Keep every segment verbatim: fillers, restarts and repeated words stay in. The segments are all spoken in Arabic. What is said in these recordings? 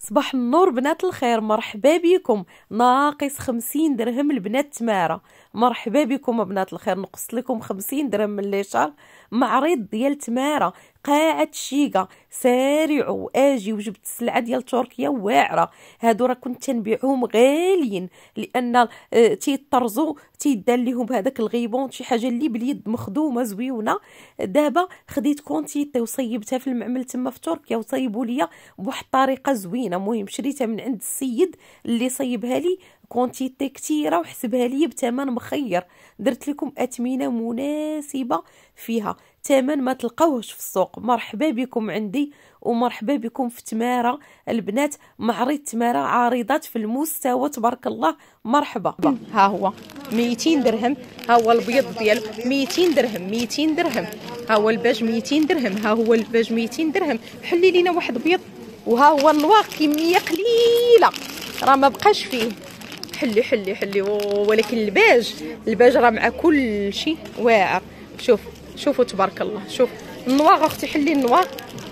صباح النور بنات الخير، مرحبا بكم. ناقص خمسين درهم البنات تمارة. مرحبا بكم بنات الخير، نقص لكم خمسين درهم من لي شهر. معرض ديال تمارة قاعة شيكا، سارعوا اجي وجبت السلعه ديال تركيا واعره. هادو راه كنت تنبيعهم غاليين لان اه تيطرزوا تيدار ليهم هذاك الغيبون، شي حاجه اللي باليد مخدومه زويونه. دابا خديت كونتيتي وصيبتها في المعمل تما في تركيا وصيبوا ليا بواحد الطريقه زوينه. المهم شريتها من عند السيد اللي صيبها لي كونتيتي كتيره وحسبها لي بثمن مخير. درت لكم اثمنه مناسبه فيها، ثمن ما تلقاوهش في السوق. مرحبا بكم عندي ومرحبا بكم في تمارة البنات. معرض تمارة، عارضات في المستوى تبارك الله. مرحبا. ها هو ميتين درهم، ها هو البيض ديالو ميتين درهم، ميتين درهم. ها هو الباج ميتين درهم، ها هو الباج ميتين درهم. حلي لينا واحد بيض. وها هو النواق كميه قليله راه ما بقاش فيه. حلي حلي حلي. ولكن الباج الباج راه مع كل شيء واعر. شوف شوفوا تبارك الله. شوف النواغ اختي، حلي النواغ،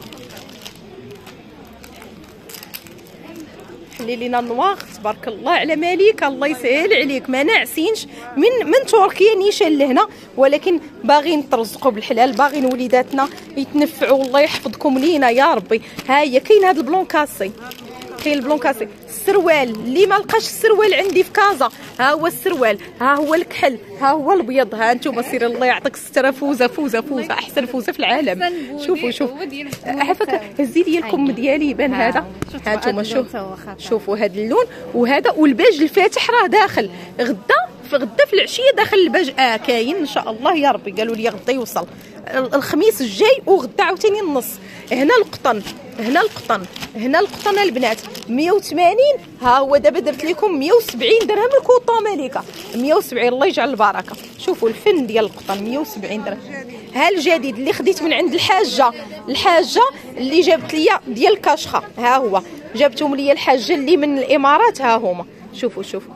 حلي لينا النواغ تبارك الله على مالك. الله يسهل عليك، ما ناعسينش من من تركيا نيشان لهنا، ولكن باغيين نترزقوا بالحلال، باغيين وليداتنا يتنفعوا. الله يحفظكم لينا يا ربي. ها هي كاين هذا البلونكاسي، كاين البلونكاسي. السروال اللي ما لقاش السروال عندي في كازا، ها هو السروال، ها هو الكحل، ها هو البيض. ها انتم سير الله يعطيك الستره. فوزه فوزه فوزه، احسن فوزه في العالم. شوفوا شوف عفاك هزي لي الكم ديالي يبان هذا. ها انتم شوف شوفوا هذا اللون وهذا. والباج الفاتح راه داخل غدا، في غدا في العشيه داخل الباج. اه كاين ان شاء الله يا ربي. قالوا لي غدا يوصل الخميس الجاي وغدا عاوتاني النص. هنا القطن، هنا القطن، هنا القطن البنات مية وثمانين. ها هو دابا درت لكم مية وسبعين درهم الكوطون ملكه، مية وسبعين. الله يجعل البركه. شوفوا الفن ديال القطن مية وسبعين درهم. ها الجديد اللي خديت من عند الحاجه، الحاجه اللي جابت لي ديال الكاشخه. ها هو جابتهم لي الحاجه اللي من الامارات. ها هما شوفوا شوفوا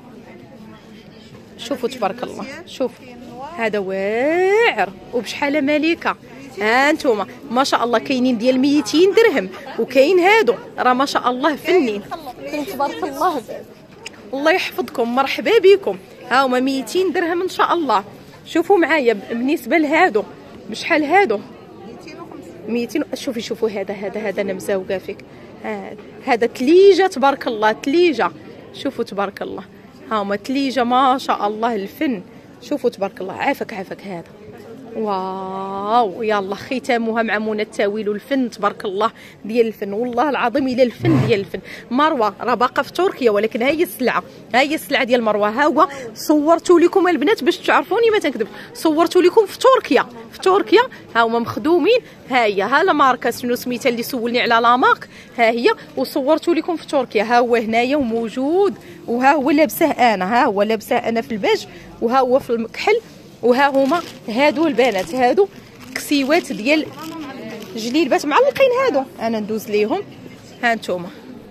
شوفوا تبارك الله. شوفوا هذا واعر وبشحال مليكه. ها انتوما ما شاء الله كاينين ديال ميتين درهم، وكاين هادو راه ما شاء الله فنين. كاين تبارك الله. الله يحفظكم، مرحبا بكم. ها هما ميتين درهم ان شاء الله. شوفوا معايا بالنسبه لهادو بشحال هادو ميتين. شوفي شوفوا هذا هذا هذا انا مزوقه فيك. هذا هذا تليجه تبارك الله، تليجه. شوفوا تبارك الله. ها هما تليجه ما شاء الله الفن. شوفوا تبارك الله. عافاك عافاك هذا. واو يلا ختامها مع منى التاويل والفن تبارك الله ديال الفن. والله العظيم الى الفن ديال الفن. مروه راه باقا في تركيا، ولكن ها هي السلعه، ها هي السلعه ديال مروه. ها هو صورت لكم البنات باش تعرفوني ما تنكذب. صورت لكم في تركيا، في تركيا. ها هما مخدومين. ها هي ها لا ماركه شنو سميتها اللي سولني على لا مارك. ها هي وصورت لكم في تركيا. ها هو هنايا وموجود. وها هو لابسه انا، ها هو لابسه انا في الباج، وها هو في المكحل. وها هما هادو البنات، هادو كسيوات ديال جليلبات معلقين. هادو انا ندوز ليهم. ها انتوما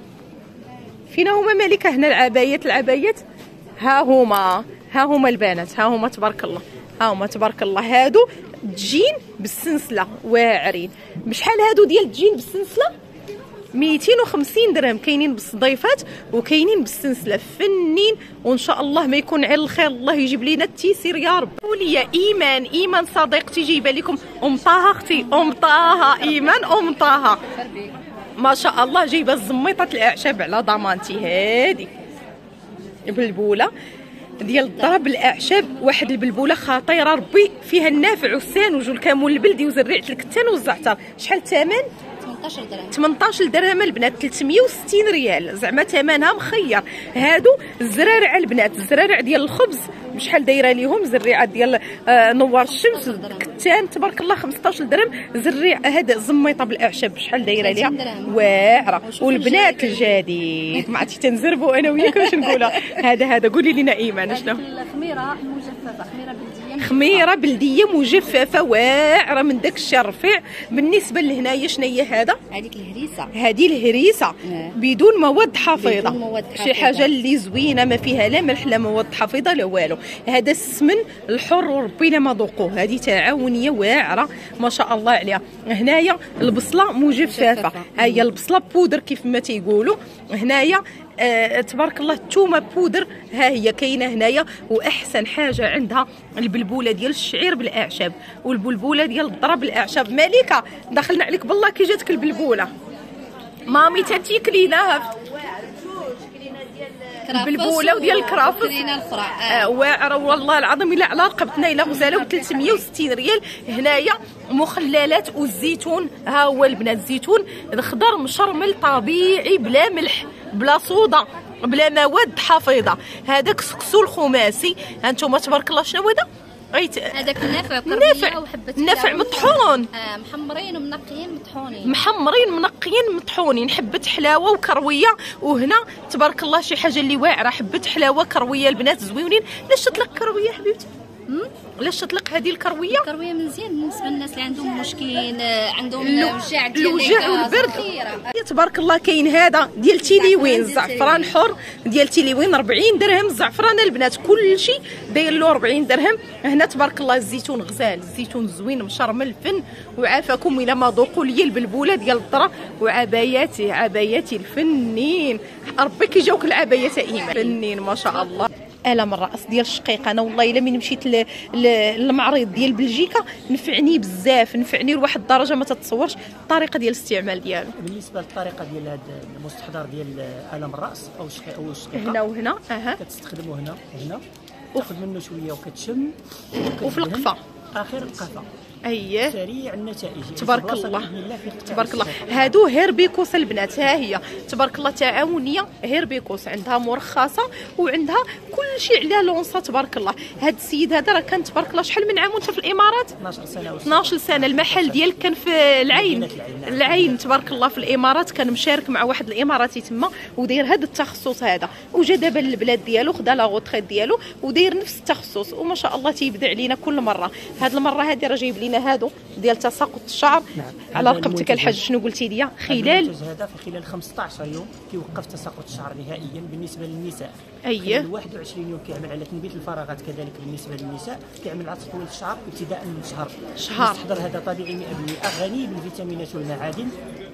فينا هما ملكه. هنا العبايات، العبايات ها هما، ها هما البنات، ها هما تبارك الله، ها هما تبارك الله. هادو تجين بالسلسله واعرين. بشحال هادو ديال التجين بالسلسله؟ ميتين وخمسين درهم. كاينين بالصديفات وكاينين بالسلسله. فنين وان شاء الله ما يكون على الخير. الله يجيب لينا التيسير يا رب. وليا ايمان، ايمان صديقتي جايبه لكم ام طه اختي، ام طه ايمان، ام طه ما شاء الله جايبه الزميطه الاعشاب على ضمانتي. هادي بلبوله ديال الضرب الاعشاب، واحد البلبوله خطيره ربي فيها النافع والسانوج والكمون البلدي وزريعه الكتان والزعتر. شحال الثمن؟ ثمنطاش درهم. ثمنطاش درهم البنات، ثلاثمية وستين ريال زعما ثمنها مخير. هادو الزرارع البنات، الزرارع ديال الخبز بشحال دايره ليهم؟ زريعه ديال آه نوار الشمس كتان تبارك الله خمسطاش درهم. زريع هذا زميطه بالاعشاب بشحال دايره ليها؟ واعره. والبنات الجديد ما عرفتي تنزربوا انا وياك واش نقولها. هذا هذا قولي لنا ايمان شنو؟ الخميره المجففه، خميره بلديه خميره بلديه مجففه واعره من داك الشيء الرفيع. بالنسبه لهنايا شنو هي هذا؟ هذيك الهريسه، هذه الهريسه آه. بدون مواد حافظه، بدون مواد حافظة. شي حاجه اللي زوينه ما فيها لا ملح لا مواد حافظه لا والو. هذا السمن الحر وربي لا ما ذوقوه. هذه تعاونيه واعره ما شاء الله عليها. هنايا البصله مجففه، ها هي البصله بودر كيف ما تيقولوا. هنايا آه تبارك الله الثومه بودر ها هي كاينه هنايا. واحسن حاجه عندها البلبوله ديال الشعير بالاعشاب والبلبوله ديال الذره بالاعشاب. مالكه دخلنا عليك بالله كي جاتك البلبوله مامي تاتي كليناها البلبوله وديال الكرافس آه واعره والله العظيم الا على رقبتنا الا غزاله ب ثلاثمية وستين ريال. هنايا مخللات والزيتون، ها هو البنات الزيتون الخضر مشرمل طبيعي بلا ملح بلا صودا بلا مواد حافظه. هذا كسكسو الخماسي ها انتم تبارك الله. شنو هذا؟ هذاك النافع نافع وحبه نافع مطحون، آه محمرين ومنقيين مطحونين، محمرين منقيين مطحونين، حبه حلاوه وكرويه. وهنا تبارك الله شي حاجه اللي واعره، حبه حلاوه كرويه البنات زويونين. لاش تطلق كرويه حبيبتي؟ لاش تطلق هذه الكرويه؟ الكرويه مزيان بالنسبه للناس اللي عندهم مشكل، عندهم الوجع ديال الوجع والبرد. تبارك الله كاين هذا ديال تيليوين زعفران حر ديال تيليوين أربعين درهم. الزعفران البنات كل شيء داير له أربعين درهم. هنا تبارك الله الزيتون غزال، الزيتون زوين مشرمل فن. وعافاكم الى ما ذوقوا لي البلبوله ديال الذره وعباياتي عباياتي الفنين. ربي كيجاوك العبايات ايمان فنين ما شاء الله. الم الراس ديال الشقيق انا والله الا من مشيت للمعرض ديال بلجيكا نفعني بزاف، نفعني لواحد الدرجه ما تتصورش الطريقه ديال الاستعمال ديالو. بالنسبه للطريقه ديال هذا المستحضر ديال الم الراس او الشقيق او الشقيقه هنا وهنا اها كتستخدموا هنا وهنا تاخذ منه شويه وكتشم وفي القفا اخر القفا. اييه سريع النتائج تبارك الله تبارك الله. هادو هيربيكوس البنات، ها هي تبارك الله تعاونيه هيربيكوس، عندها مرخصه وعندها كل شيء على لونصه تبارك الله. هاد السيد هذا راه كان تبارك الله شحال من عام وانت في الامارات؟ اثناش سنه اثناش سنه. المحل ديالك كان في العين العين تبارك الله في الامارات، كان مشارك مع واحد الاماراتي تما وداير هذا التخصص هذا، وجا دابا للبلاد ديالو خدا لا غوتريت ديالو وداير نفس التخصص وما شاء الله تيبدع علينا كل مره. هاد المره هذه راه جايب لينا هادو ديال تساقط الشعر. نعم. على رقبتك الحاج شنو قلتي لي؟ خلال هذا في خلال خمسطاش يوم كيوقف تساقط الشعر نهائيا بالنسبه للنساء. اييه خلال واحد وعشرين يوم كيعمل على تنبيت الفراغات، كذلك بالنسبه للنساء كيعمل على تطويل الشعر ابتداء من شهر شهر. المستحضر هذا طبيعي مئة بالمئة غني بالفيتامينات والمعادن،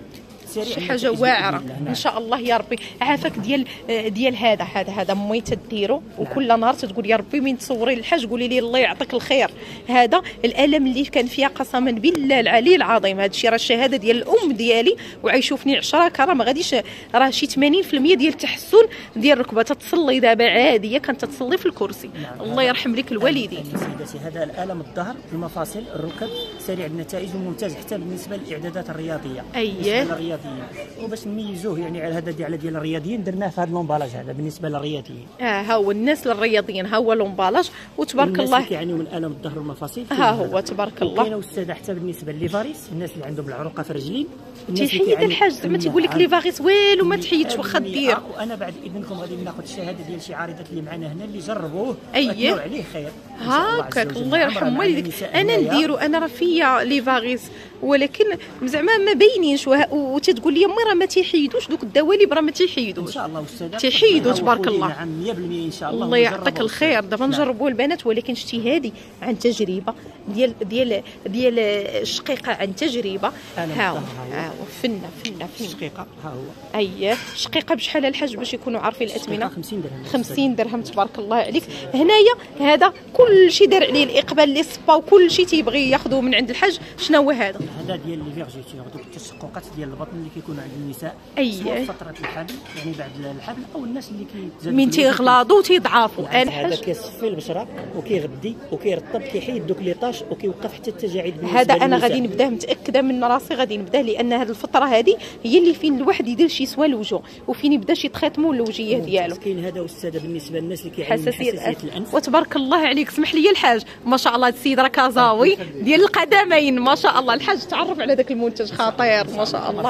شي حاجه واعره ان شاء الله يا ربي. عافاك ديال ديال هذا هذا هذا مي تديرو وكل نهار تقول يا ربي من تصوري الحاج قولي لي الله يعطيك الخير. هذا الالم اللي كان فيها قسما بالله العلي العظيم، هذا الشيء راه الشهاده ديال الام ديالي وعيشوفني عشرة كرا ما غاديش راه شي ثمانين بالمئة ديال التحسن ديال الركبه. تتصلي دابا عاديه كانت تتصلي في الكرسي. نعم. الله يرحم لك الوالدين. سيداتي هذا الالم الظهر المفاصل الركب سريع النتائج وممتاز حتى بالنسبه للاعدادات الرياضيه. اييه الرياضيين وباش نميزوه يعني على هذا ديال ديال الرياضيين درناه في هذا لومبالاج هذا بالنسبه للرياضيين. اه ها هو الناس الرياضيين ها هو لومبالاج وتبارك الله كيعانيو من الم الظهر والمفاصل ها هو تبارك الله. كاينه استاذه حتى بالنسبه لليفاريس الناس اللي عندهم العروقه في الرجلين تيحيد الحاج زعما تيقول لك ليفاريس والو ما تحيدش واخا دير. وانا بعد اذنكم غادي ناخذ الشهاده ديال شي عارضات اللي معنا هنا اللي جربوه اييه عليه خير هاكاك الله يرحم والديك. انا نديرو انا راه فيا ليفاريس ولكن زعما ما باينينش وتتقول لي امي راه ما تيحيدوش دوك الدواليب راه ما تيحيدوش ان شاء الله استاذه تيحيدوا تبارك الله. نعم مية بالمية ان شاء الله. الله يعطيك الخير. دابا نجربوا البنات ولكن شتي هذه عن تجربه ديال ديال ديال الشقيقه عن تجربه. ها هو فنه فنه فنه الشقيقه ها هو اييه شقيقه بشحال الحاج باش يكونوا عارفين الاثمنه؟ خمسين درهم. خمسين درهم تبارك الله عليك. هنايا هذا كل شيء دار عليه الاقبال لي سبا وكل شيء تيبغي ياخذوه من عند الحاج. شنو هو هذا؟ هذا ديال لي فيرجيتور دوك التشققات ديال البطن اللي كيكونوا عند النساء اييه فتره الحمل يعني بعد الحمل او الناس اللي كي من تيغلاضوا وتيضعفوا. انا هذا كيصفي البشره وكيغدي وكيرطب كيحيد دوك لي طاش وكيوقف حتى التجاعيد. هذا انا غادي نبداه متاكده من راسي غادي نبداه لان هذه الفتره هذه هي اللي فين الواحد يدير شي سوا الوجه وفين يبدا شي تريتمون الوجيه ديالو. كاين هذا استاذه بالنسبه للناس اللي كيعانيوا من حساسيه الانف. وتبارك الله عليك سمح لي الحاج ما شاء الله هذا السيد راه كازاوي ديال القدمين ما شاء الله. الحاج تعرف على ذاك المنتج خطير ما شاء الله.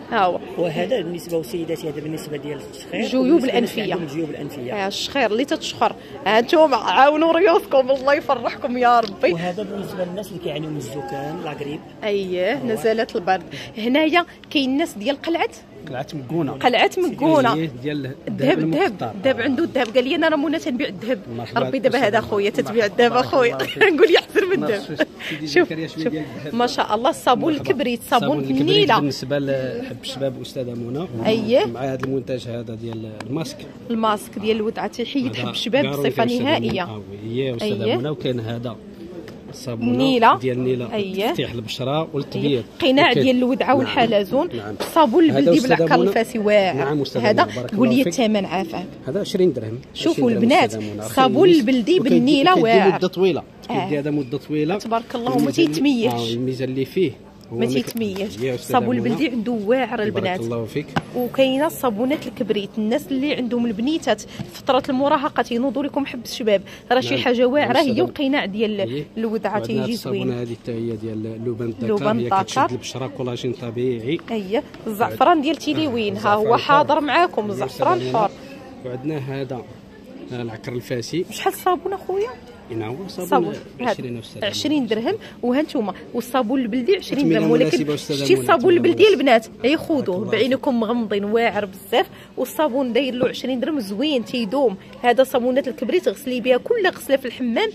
ها هو. وهذا بالنسبه للسيدات، هذا بالنسبه ديال التشخير، الجيوب الانفيه، الجيوب الانفيه. ها الشخير اللي تتشخر، ها انتم عاونوا ريوسكم الله يفرحكم يا ربي. وهذا بالنسبه للناس اللي كيعانيو من الزكام لاغريب. اييه نزلات البرد. هنايا كاين الناس ديال قلعه قلعه مكونه، قلعه مكونه ديال الذهب. الذهب الذهب عنده الذهب، قال لي انا راه منى تنبيع الذهب. ربي دابا هذا خويا تتبيع الذهب اخويا نقول لي احسن من الذهب. شوف شوف ما شاء الله الصابون الكبريت، صابون النيله بالنسبه لحب الشباب استاذه منى. اييه مع هذا المنتج هذا ديال الماسك، الماسك ديال الودعه تيحيد حب الشباب بصفه نهائيه. اييه استاذه منى. وكاين هذا الصابونه نيلة. ديال النيله، أيه. تفتيح البشره والتبييض. قناع ديال الودعه نعم. والحلزون. نعم. الصابون البلدي بالعكار الفاسي واعر. نعم هذا قول لي الثمن عافاك. هذا عشرين درهم. شوفوا البنات الصابون البلدي بالنيله واعر. مده طويله، كيدي هذا مده طويله تبارك الله وما تيتميش. اه الميزان اللي فيه ما تيتميش. الصابون البلدي عنده واعر البنات. بارك الله فيك. وكاينه الصابونات الكبريت، الناس اللي عندهم البنيتات فتره المراهقه تينوضوا لكم حب الشباب، راه شي حاجه واعره هي. وقناع ديال الودعه تيجي زوين. الصابونه هذه حتى هي ديال اللبن لبن الذكر، هي كتشد الذكر. البشره، كولاجين طبيعي. اييه الزعفران ديال تيليوين، ها هو حاضر معاكم الزعفران الحار. وعندنا هذا العكر الفاسي. شحال الصابون اخويا؟ هو صابون عشرين عشرين درهم. وها انتم والصابون البلدي عشرين درهم. ولكن شتي الصابون البلدي البنات هي خذوه بعينكم مغمضين واعر بزاف. والصابون داير له عشرين درهم زوين تيدوم. هذا صابونات الكبريت غسلي بها كل غسله في الحمام،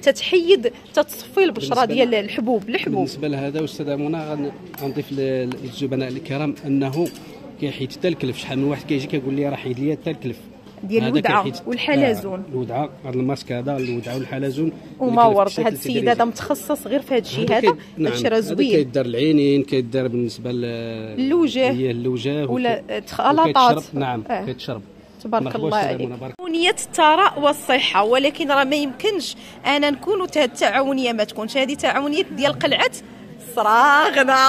تتحيد تتصفي البشره ديال الحبوب الحبوب. بالنسبه لهذا استاذه منى غنضيف للزبناء الكرام انه كيحيد حتى الكلف. شحال من واحد كيجي كيقول لي راه حيد لي حتى الكلف ديال الودعه والحلزون. الودعه هذا الماسك هذا الودعه والحلزون وما ورد. هذا السيد هذا متخصص غير في هذا الشيء هذا. نعم. هادشي راه زوين. كيدار العينين، كيدار بالنسبه للوجه، هي اللوجه ولا خلاطات. نعم آه. كيتشرب. تبارك الله عليك. تعاونية الثراء والصحة، ولكن راه ما يمكنش انا نكون هذه التعاونية ما تكونش. هذه تعاونية ديال قلعة الصراغنة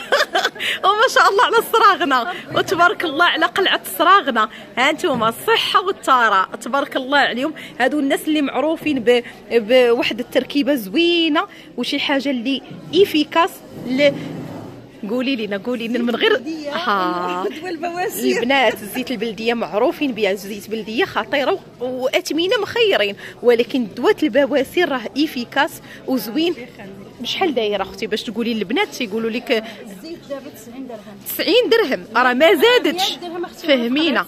وما شاء الله على الصراغنة، وتبارك الله على قلعة الصراغنة. ها انتم الصحة والثراء تبارك الله عليهم. هادو الناس اللي معروفين بواحد التركيبة زوينة وشي حاجة اللي ايفيكاس. قولي لنا قولي لنا من غير ها البنات الزيت البلديه معروفين بها. الزيت البلديه خطيره واثمنه مخيرين، ولكن دوات البواسير راه ايفيكاس وزوين. بشحال دايره اختي باش تقولي للبنات تيقولوا لك؟ الزيت دابا تسعين درهم. تسعين درهم راه ما زادتش. فهمينا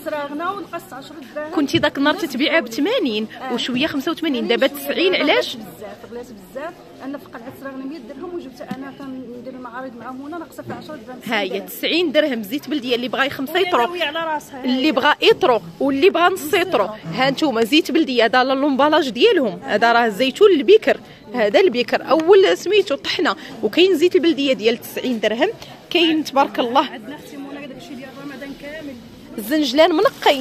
كنتي ذاك النهار تتبيعها ب ثمانين وشويه خمسة وثمانين، دابا تسعين. علاش؟ بزاف غلات بزاف. انا في قلعه الصراغنه مية درهم وجبت انا كندير المعارض معاهم هنا ناقصه في عشرة درهم. ها هي تسعين درهم زيت بلديه. اللي بغى خمسة يطرو، اللي بغى يطرو واللي بغى نص يطرو. ها انتم زيت بلديه هذا لومبالاج ديالهم. هذا راه الزيتون البكر، هذا البكر اول سميتو طحنه. وكاين زيت البلديه ديال تسعين درهم. كاين تبارك الله عندنا اختي منى داكشي ديال رمضان كامل الزنجلان منقي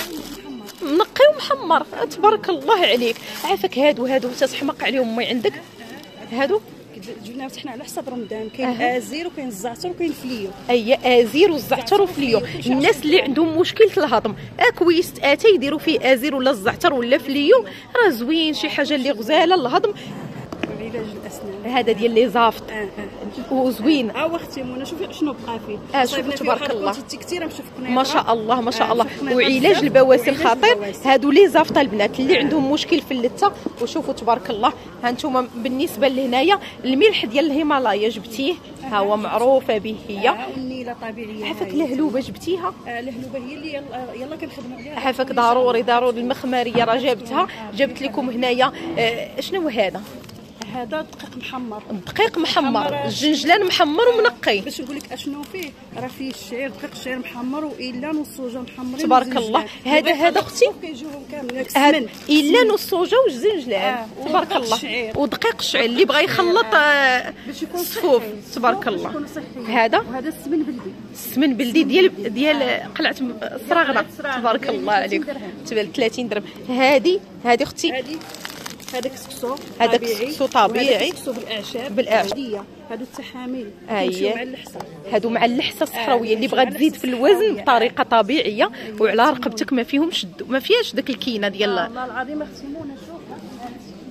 منقي ومحمر. تبارك الله عليك. عافاك هادو هادو تتحمق عليهم مي عندك. هادو جبنا فتحنا على حساب رمضان. كاين أه. ازير وكاين الزعتر وكاين فليو. اي ازير والزعتر وفليو. الناس اللي عندهم مشكله الهضم اكويس اتى يديروا فيه ازير ولا الزعتر ولا فليو، راه زوين شي حاجه اللي غزاله الهضم. علاج الاسنان هذا ديال لي زافط اه اه وزوين. ها اختي منى شوفي شنو بقى فيه. اه شوفي تبارك الله كثيره نشوف ما شاء الله ما شاء الله. وعلاج البواسير خطير. هادو لي زافط البنات اللي عندهم مشكل في اللثه. وشوفوا تبارك الله. ها انتم بالنسبه لهنايا الملح ديال الهيمالايا جبتيه، ها هو معروفه به هي. والنيله طبيعيه. عافاك الهلوبه جبتيها؟ اه الهلوبه هي اللي يلا, يلا كنخدموا عليها. عافاك ضروري ضروري. المخماريه راه جابتها. جبت لكم هنايا اه شنو هذا؟ هذا دقيق محمر. دقيق محمر، الجنجلان محمر ومنقي. باش نقول لك اشنو فيه، راه فيه الشعير دقيق الشعير محمر وايلان والصوجه محمرين. تبارك الله. هذا هذا اختي كيجيوهم كاملين ايلان والصوجه والزنجلان. آه. تبارك الله. ودقيق الشعير اللي بغى يخلط آه. باش يكون صفوف. تبارك الله. هذا وهذا السمن بلدي. السمن بلدي ديال ديال قلعه الصراغنه. تبارك الله عليك. تبان ثلاثين درهم. هذه هذه اختي هذاك السكسو هذاك السكسو طبيعي. السكسو بالاعشاب بالاعشاب. هادو التحاميل اييه مع اللحسه. هادو مع اللحسه الصفراويه اللي بغات تزيد في الوزن بطريقه طبيعيه وعلى رقبتك ما فيهمش ما فيهاش داك الكينه ديال. والله العظيم اختي منى شوف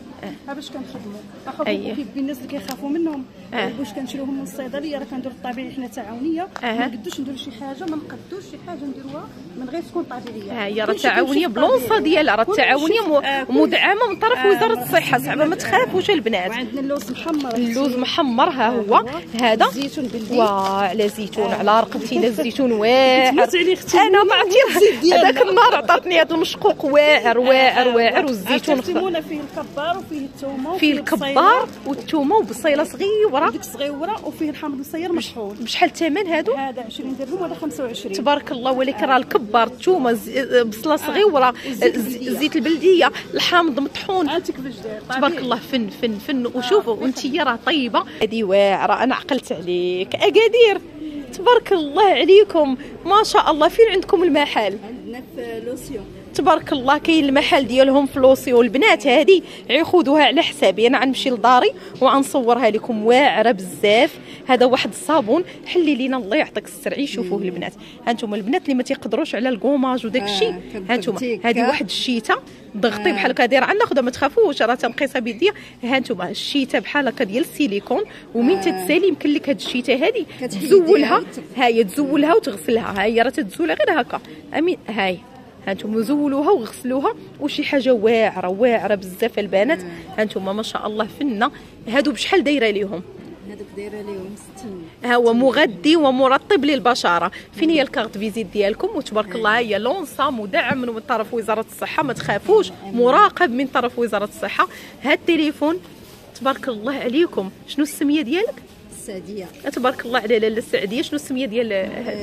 ها باش كنخدموا اخو أيه. كيف الناس اللي كيخافوا منهم آه. واش كنشريوهم من الصيدليه راه كنديروا الطبيعي حنا تعاونيه آه. ما نقدوش نديروا شي حاجه ما نقدوش شي حاجه نديروها من غير تكون طبيعيه. ها هي راه تعاونيه بلونصه ديالها، راه التعاونيه مدعمه من طرف وزاره الصحه، زعما ما تخافوش البنات. وعندنا اللوز محمر، اللوز محمر ها هو هذا الزيتون بلدي. واه على زيتون على رقبتي لا الزيتون واعر. تموت عليه اختي انا ما عرفتي هذاك النهار عطاتني هذا المشقوق واعر واعر واعر. والزيتون الزيتون فيه الكبار وفيه الثومه فيه الكبار والثومه وبصيله صغيره ديك صغيره وفيه الحامض المصير مشحون. بشحال الثمن هادو؟ هذا عشرين درهم وهذا خمسة وعشرين. تبارك الله. ولكن راه الكبار الثومه بصله صغيره الزيت البلديه الحامض مطحون تبارك الله. فن فن فن. وشوفوا وانتي راه طيبه هذه واعره. انا عقلت عليك اكادير تبارك الله عليكم ما شاء الله. فين عندكم المحل؟ عندنا في لوسيون تبارك الله. كاين المحل ديالهم في لوسيو. البنات هذه ياخذوها على حسابي، انا غنمشي لداري وغنصورها لكم واعره بزاف. هذا واحد الصابون حلي لينا الله يعطيك السرعي. شوفوه البنات هانتوما البنات اللي ما تيقدروش على الكوماج وداك الشيء هانتوما هذه واحد الشيته ضغطي بحال هكا دايره عندنا خذها ما تخافوش راه تنقيسها بيديا. هانتوما الشيته بحال هكا ديال السيليكون ومن تتسالي يمكن لك هاد الشيته هذه تزولها. ها هي تزولها وتغسلها. ها هي راه تتزول غير هكا امين. هاي هانتوما زولوها وغسلوها وشي حاجه واعره واعره بزاف البنات. هانتوما ما شاء الله فنه. هادو بشحال دايره ليهم؟ هذوك دايره ليهم ستين. ها هو مغذي ومرطب للبشره. فين هي الكارت فيزيت ديالكم؟ وتبارك الله هي لونسا مدعم من طرف وزاره الصحه ما تخافوش مراقب من طرف وزاره الصحه. هاد التليفون تبارك الله عليكم. شنو السميه ديالك؟ السعديه. تبارك الله على لاله السعديه. شنو السميه ديال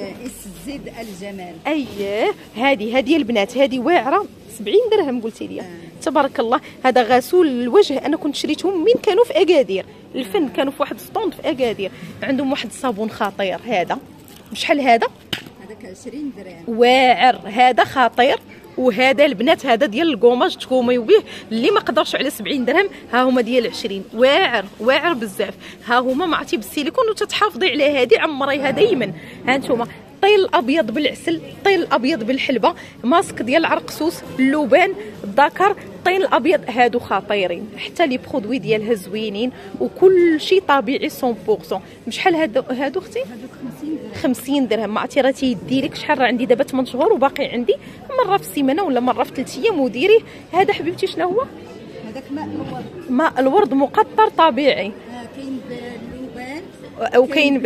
اس زد الجمال؟ اييه هذه هذه البنات هذه واعره سبعين درهم قلتي لي. آه. تبارك الله. هذا غسول الوجه انا كنت شريتهم من كانوا في اكادير الفن. كانوا في واحد ستوند في اكادير عندهم واحد الصابون خطير. هذا بشحال هذا؟ هذاك عشرين درهم واعر. هذا خطير. وهذا البنات هذا ديال الكوماج تكوميو به اللي ما قدرش على سبعين درهم. ها هما ديال عشرين واعر واعر بزاف. ها هما معطي بالسيليكون وتتحافظي على هذه عمريها دايما. ها انتم الطيل الابيض بالعسل، الطيل الابيض بالحلبه، ماسك ديال العرقسوس، اللبان، الذكر، الطين الابيض هادو خطيرين. حتى لي برودوي ديالها زوينين وكل شيء طبيعي مية بالمية. بشحال هادو هادو اختي؟ هادوك خمسين درهم. خمسين درهم. ما عرفتي راه تيديريك شحال راه عندي دابا ثمانية شهور وباقي عندي مره في السيمانه ولا مره في ثلاث ايام وديريه. هذا حبيبتي شنو هو؟ هذاك ماء الورد. ماء الورد مقطر طبيعي. كاين باللبان وكاين ب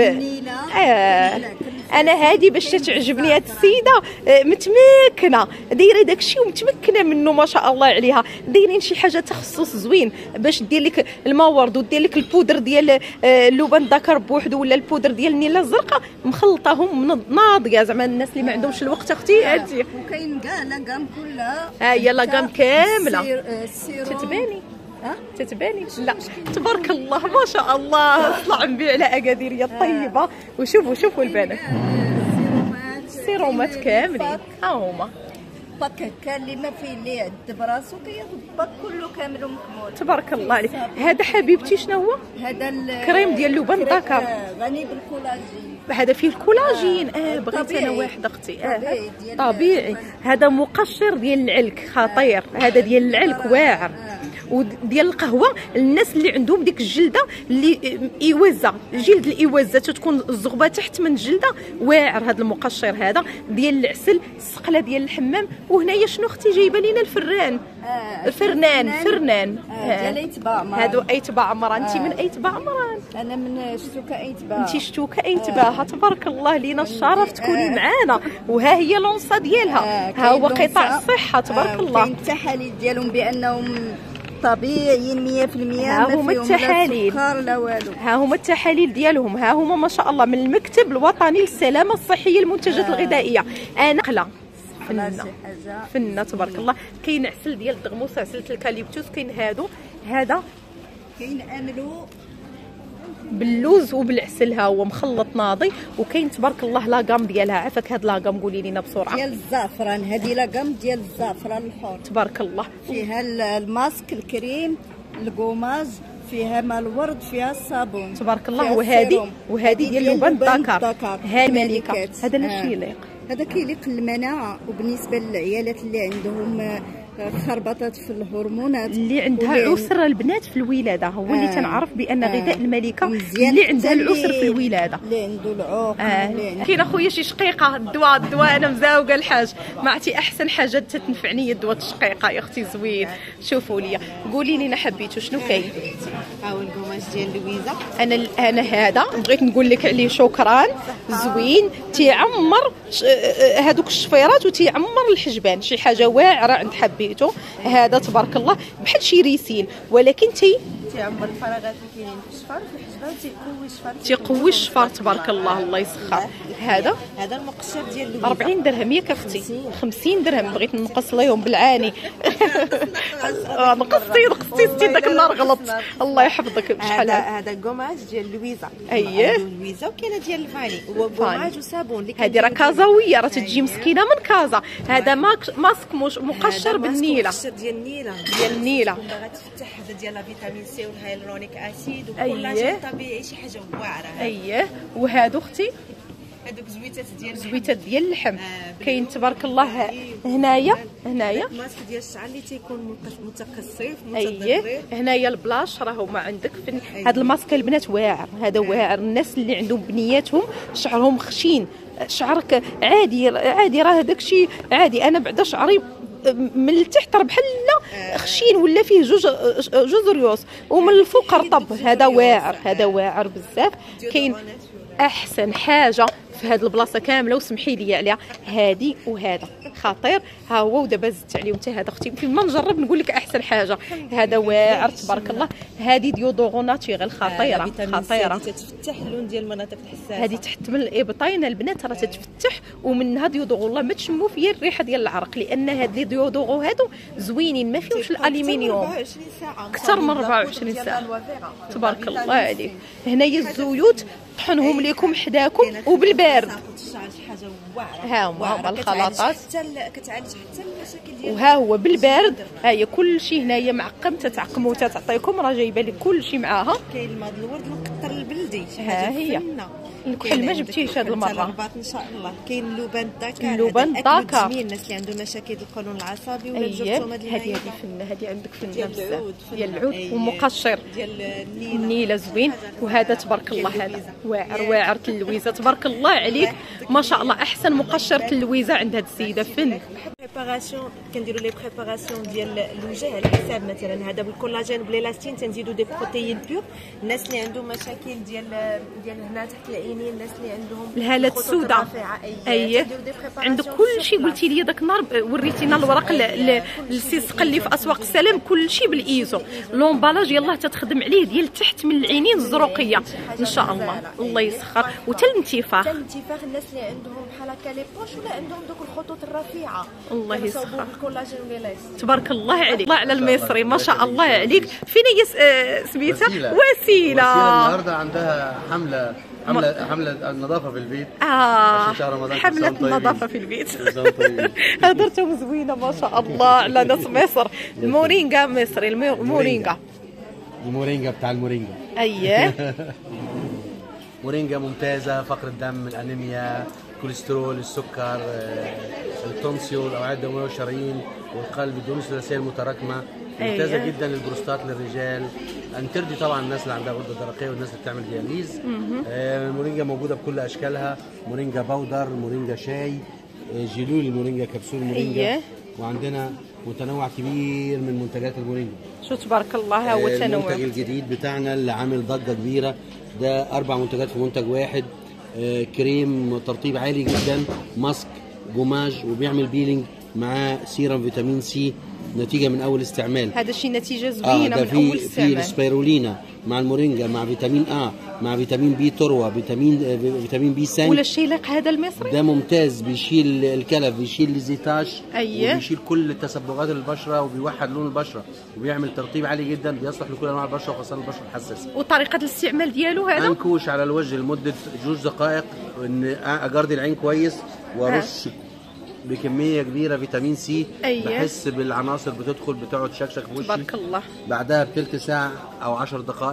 آه. انا هادي باش تعجبني هاد السيده متمكنه دايره داكشي ومتمكنه منه ما شاء الله عليها. دايرين شي حاجه تخصص زوين باش دير لك المورد ودير لك البودر ديال اللبان الذكر بوحدو ولا البودر ديال النيله الزرقاء مخلطاهم ناضيه زعما الناس اللي ما عندهمش الوقت اختي هاتي. وكاين كاع لاكام كلها. ها هي لاكام كامله السيروم تتباني ها تتباني. لا تبارك الله ما شاء الله. طلع نبيع على اكاديريه الطيبه. وشوفوا شوفوا البنات السيرومات كاملين ها هما. باك كان اللي ما فيه اللي عند براسو كياخذ باك كله كامل ومكمول. تبارك الله عليك. هذا حبيبتي شنو هو؟ هذا الكريم ديال اللبان الذكر غني بالكولاجين. هذا فيه الكولاجين. اه بغيت انا واحد اختي. اه طبيعي. هذا مقشر ديال العلك خطير. هذا ديال العلك واعر. وديال القهوه الناس اللي عندهم ديك الجلده اللي ايوازه جلد الايوازه تكون الزغبه تحت من الجلده واعر. هذا المقشر هذا ديال العسل السقله ديال الحمام. وهنايا شنو اختي جايبه لينا الفران آه. الفرنان فرنان آه. ديال ايت بعمران. هادو ايت بعمران. انت آه. من ايت بعمران؟ انا من شتوكه ايت با. انت شتوكه ايت با. آه. تبارك الله لينا الشرف تكوني آه. معانا. وها هي لونصه ديالها. آه. ها هو قطاع الصحه تبارك آه. الله. كاين التحاليل ديالهم بانهم طبيعيين مية في المية. ها هما التحاليل. لا والو. ها هما التحاليل ديالهم. ها هما ما شاء الله من المكتب الوطني للسلامه الصحيه المنتجات آه. الغذائيه. انا قلا فنه فنه تبارك الله. كاين عسل ديال الدغموس عسل الكاليبتوس. كاين هادو هذا كاين املو باللوز وبالعسل ها هو مخلط ناضي. وكاين تبارك الله لاكام ديالها. عافاك هاد لاكام قولي لينا بسرعه. ديال الزعفران. هذه لاكام ديال الزعفران الحر تبارك الله. فيها الماسك الكريم الكوماج فيها ماء الورد فيها الصابون تبارك الله. وهذه وهذه ديال اللبان الذكر. ها الملكه. هذا لا شي يليق. هذا كيليق المناعه وبالنسبه للعيالات اللي عندهم خربطات في الهرمونات اللي عندها عسر البنات في الولاده هو اللي آه. تنعرف بان آه. غذاء الملكه مزيان اللي عندها حتى العسر اللي- في الولاده. اللي عنده العوق آه. اللي عنده- كاين اخويا شي شقيقه الدواء الدواء انا مزاوقه الحاج ما عرفتي احسن حاجه تتنفعني الدواء الشقيقه يا اختي زوين. شوفوا لي قولي لي انا حبيتو شنو كاين. ها هو القماش ديال لويزا. انا انا هذا بغيت نقول لك عليه شكرا زوين تيعمر ش- هذوك الشفيرات وتيعمر الحجبان شي حاجه واعره عند حبيته. هذا تبارك الله بحال شي ريسيل ولكن تي تيعمر الفراغات اللي كاينين في الشفر في الحجبان تيقوي الشفر تيقوي الشفار تبارك الله الله يسخر. هذا هذا المقشر ديال لويزا أربعين درهم ياك اختي خمسين درهم بغيت نقص ليهم بالعاني. نقصتي نقصتي ستي داك النهار غلطت الله يحفظك بشحال هذا هذا. هذا القماش ديال لويزا. أييه. عنده لويزا وكاينه ديال الفاني هو قماش وصابون اللي هذه راه كازاويه راه تجي مسكينه من كازا. هذا ماك- ماسك مش مقشر بالنيله مقشر ديال النيله ديال النيله. باغا تفتح هذا ديال لا فيتامين سي والهيالورونيك اسيد أييه. وكولاجين طبيعي شي حاجه واعره. اييه وهادو اختي هذوك زويتات ديال زويتات ديال اللحم آه، كاين تبارك الله هنايا هنايا. الماسك ديال الشعر اللي تيكون متقصف اييه متضرر. هنايا البلاش راه هما عندك في هذا الماسك البنات واعر. هذا واعر الناس اللي عندهم بنياتهم شعرهم خشين شعرك عادي عادي راه هذاك الشيء عادي. انا بعدا شعري من التحت راه بحال خشين ولا فيه جوج جوج ريوس ومن الفوق رطب. هذا واعر هذا واعر بزاف. كاين احسن حاجه في هذه البلاصه كامله وسمحي لي عليها هذه وهذا خطير. ها هو ودابا زدت عليه حتى هذا اختي فيما نجرب نقول لك احسن حاجه. هذا واعر تبارك الله. هذه ديودورون ناتوريل خطيره خطيره. تتفتح اللون ديال المناطق الحساسه. هذه تحت من الابطين البنات راه تتفتح ومنها ديودورون والله ما تشموا فيا الريحه ديال العرق لان هاد لي ديودورون هادو زوينين ما فيهمش الالومنيوم اكثر من أربعة وعشرين ساعه تبارك الله عليك. هنايا الزيوت طحنهم لكم حداكم وبالبارد. شي حاجه واعره. ها هما هما الخلاطات كتعالج حتى المشاكل ديال وها هو بالبارد. ها هي كل شيء هنايا معقم تتعقموا تتعطيكم راه جايبه لك كل شيء معاها. كاين الماء الورد المقطر البلدي شي ها حاجه هي. فنه. الكحل ما جبتيش هاد المره. الرباط ان شاء الله. كاين اللوبان داكار. اللوبان داكار. جميل الناس اللي عندهم مشاكل القولون العصبي ولا اييه الجرثومه هذه ديال هذه فنه هذه عندك فنه ديال بزاف العود ديال فنة. العود أييه. ومقشر ديال النيله النيله زوين. وهذا تبارك الله هذا واعر واعر اللويزه تبارك الله عليك ما شاء الله احسن مقشر اللويزه عند هذه السيده فن. بريباراسيون كنديروا لي بريباراسيون ديال الوجه على حساب مثلا هذا بالكولاجين وبليلاستين تنزيدوا دي بروتيين بيور. الناس اللي عندهم مشاكل ديال ديال هنا تحت العينين الناس اللي عندهم الهالات السوداء اييه عندك كل شيء قلتي لي داك النهار وريتينا الورق السيسق اللي في اسواق السلام كل شيء بالايزو. لومبالاج يلاه تتخدم عليه ديال تحت من العينين الزروقيه ان شاء الله الله يسخر. وتا الانتفاخ حتى الانتفاخ الناس اللي عندهم بحال هكا لي بوش ولا عندهم دوك الخطوط الرفيعه الله يسخر الكولاجين والإلاستين. تبارك الله عليك الله على المصري ما شاء الله عليك. فين هي سميتها وسيله وسيله النهارده عندها حمله حمله حمله النظافه في البيت. اه شهر رمضان حمله النظافه في البيت. هضرتهم زوينه ما شاء الله على ناس مصر. المورينغا مصري المورينغا المورينجا بتاع المورينجا. اييه مورينجا ممتازه فقر الدم الانيميا الكوليسترول السكر التونسيو الاوعيه الدمويه والشرايين والقلب الدهون الثلاثيه المتراكمه ممتازه أيه. جدا للبروستات للرجال ان ترضي طبعا الناس اللي عندها غده درقيه والناس اللي بتعمل دياليز. آه المورينجا موجوده بكل اشكالها مورينجا باودر مورينجا شاي جيلول المورينجا كبسول المورينجا. أيه. وعندنا متنوع كبير من منتجات المورينجا. شو تبارك الله هو تنوع. المنتج الجديد بتاعنا اللي عامل ضجه كبيره ده اربع منتجات في منتج واحد. آه كريم ترطيب عالي جدا ماسك جوماج وبيعمل بيلينج مع سيرم فيتامين سي نتيجه من اول استعمال. هذا شيء نتيجه زوينه آه من اول في استعمال. في السبيرولينا مع المورينجا مع فيتامين ا مع فيتامين بي تروى فيتامين آه فيتامين بي سان. ولا الشيلق هذا المصري ده ممتاز بيشيل الكلف بيشيل الزيتاش. أيه. وبيشيل كل تسبغات البشره وبيوحد لون البشره وبيعمل ترطيب عالي جدا بيصلح لكل انواع البشره وخاصه البشره الحساسه. وطريقه الاستعمال ديالو هذا انكوش على الوجه لمده جوج دقائق ان اجردي العين كويس وارش آه. بكميه كبيره فيتامين سي. أيه. بحس بالعناصر بتدخل بتقعد شكشك في وشي. تبارك الله. بعدها بثلث ساعه او عشر دقائق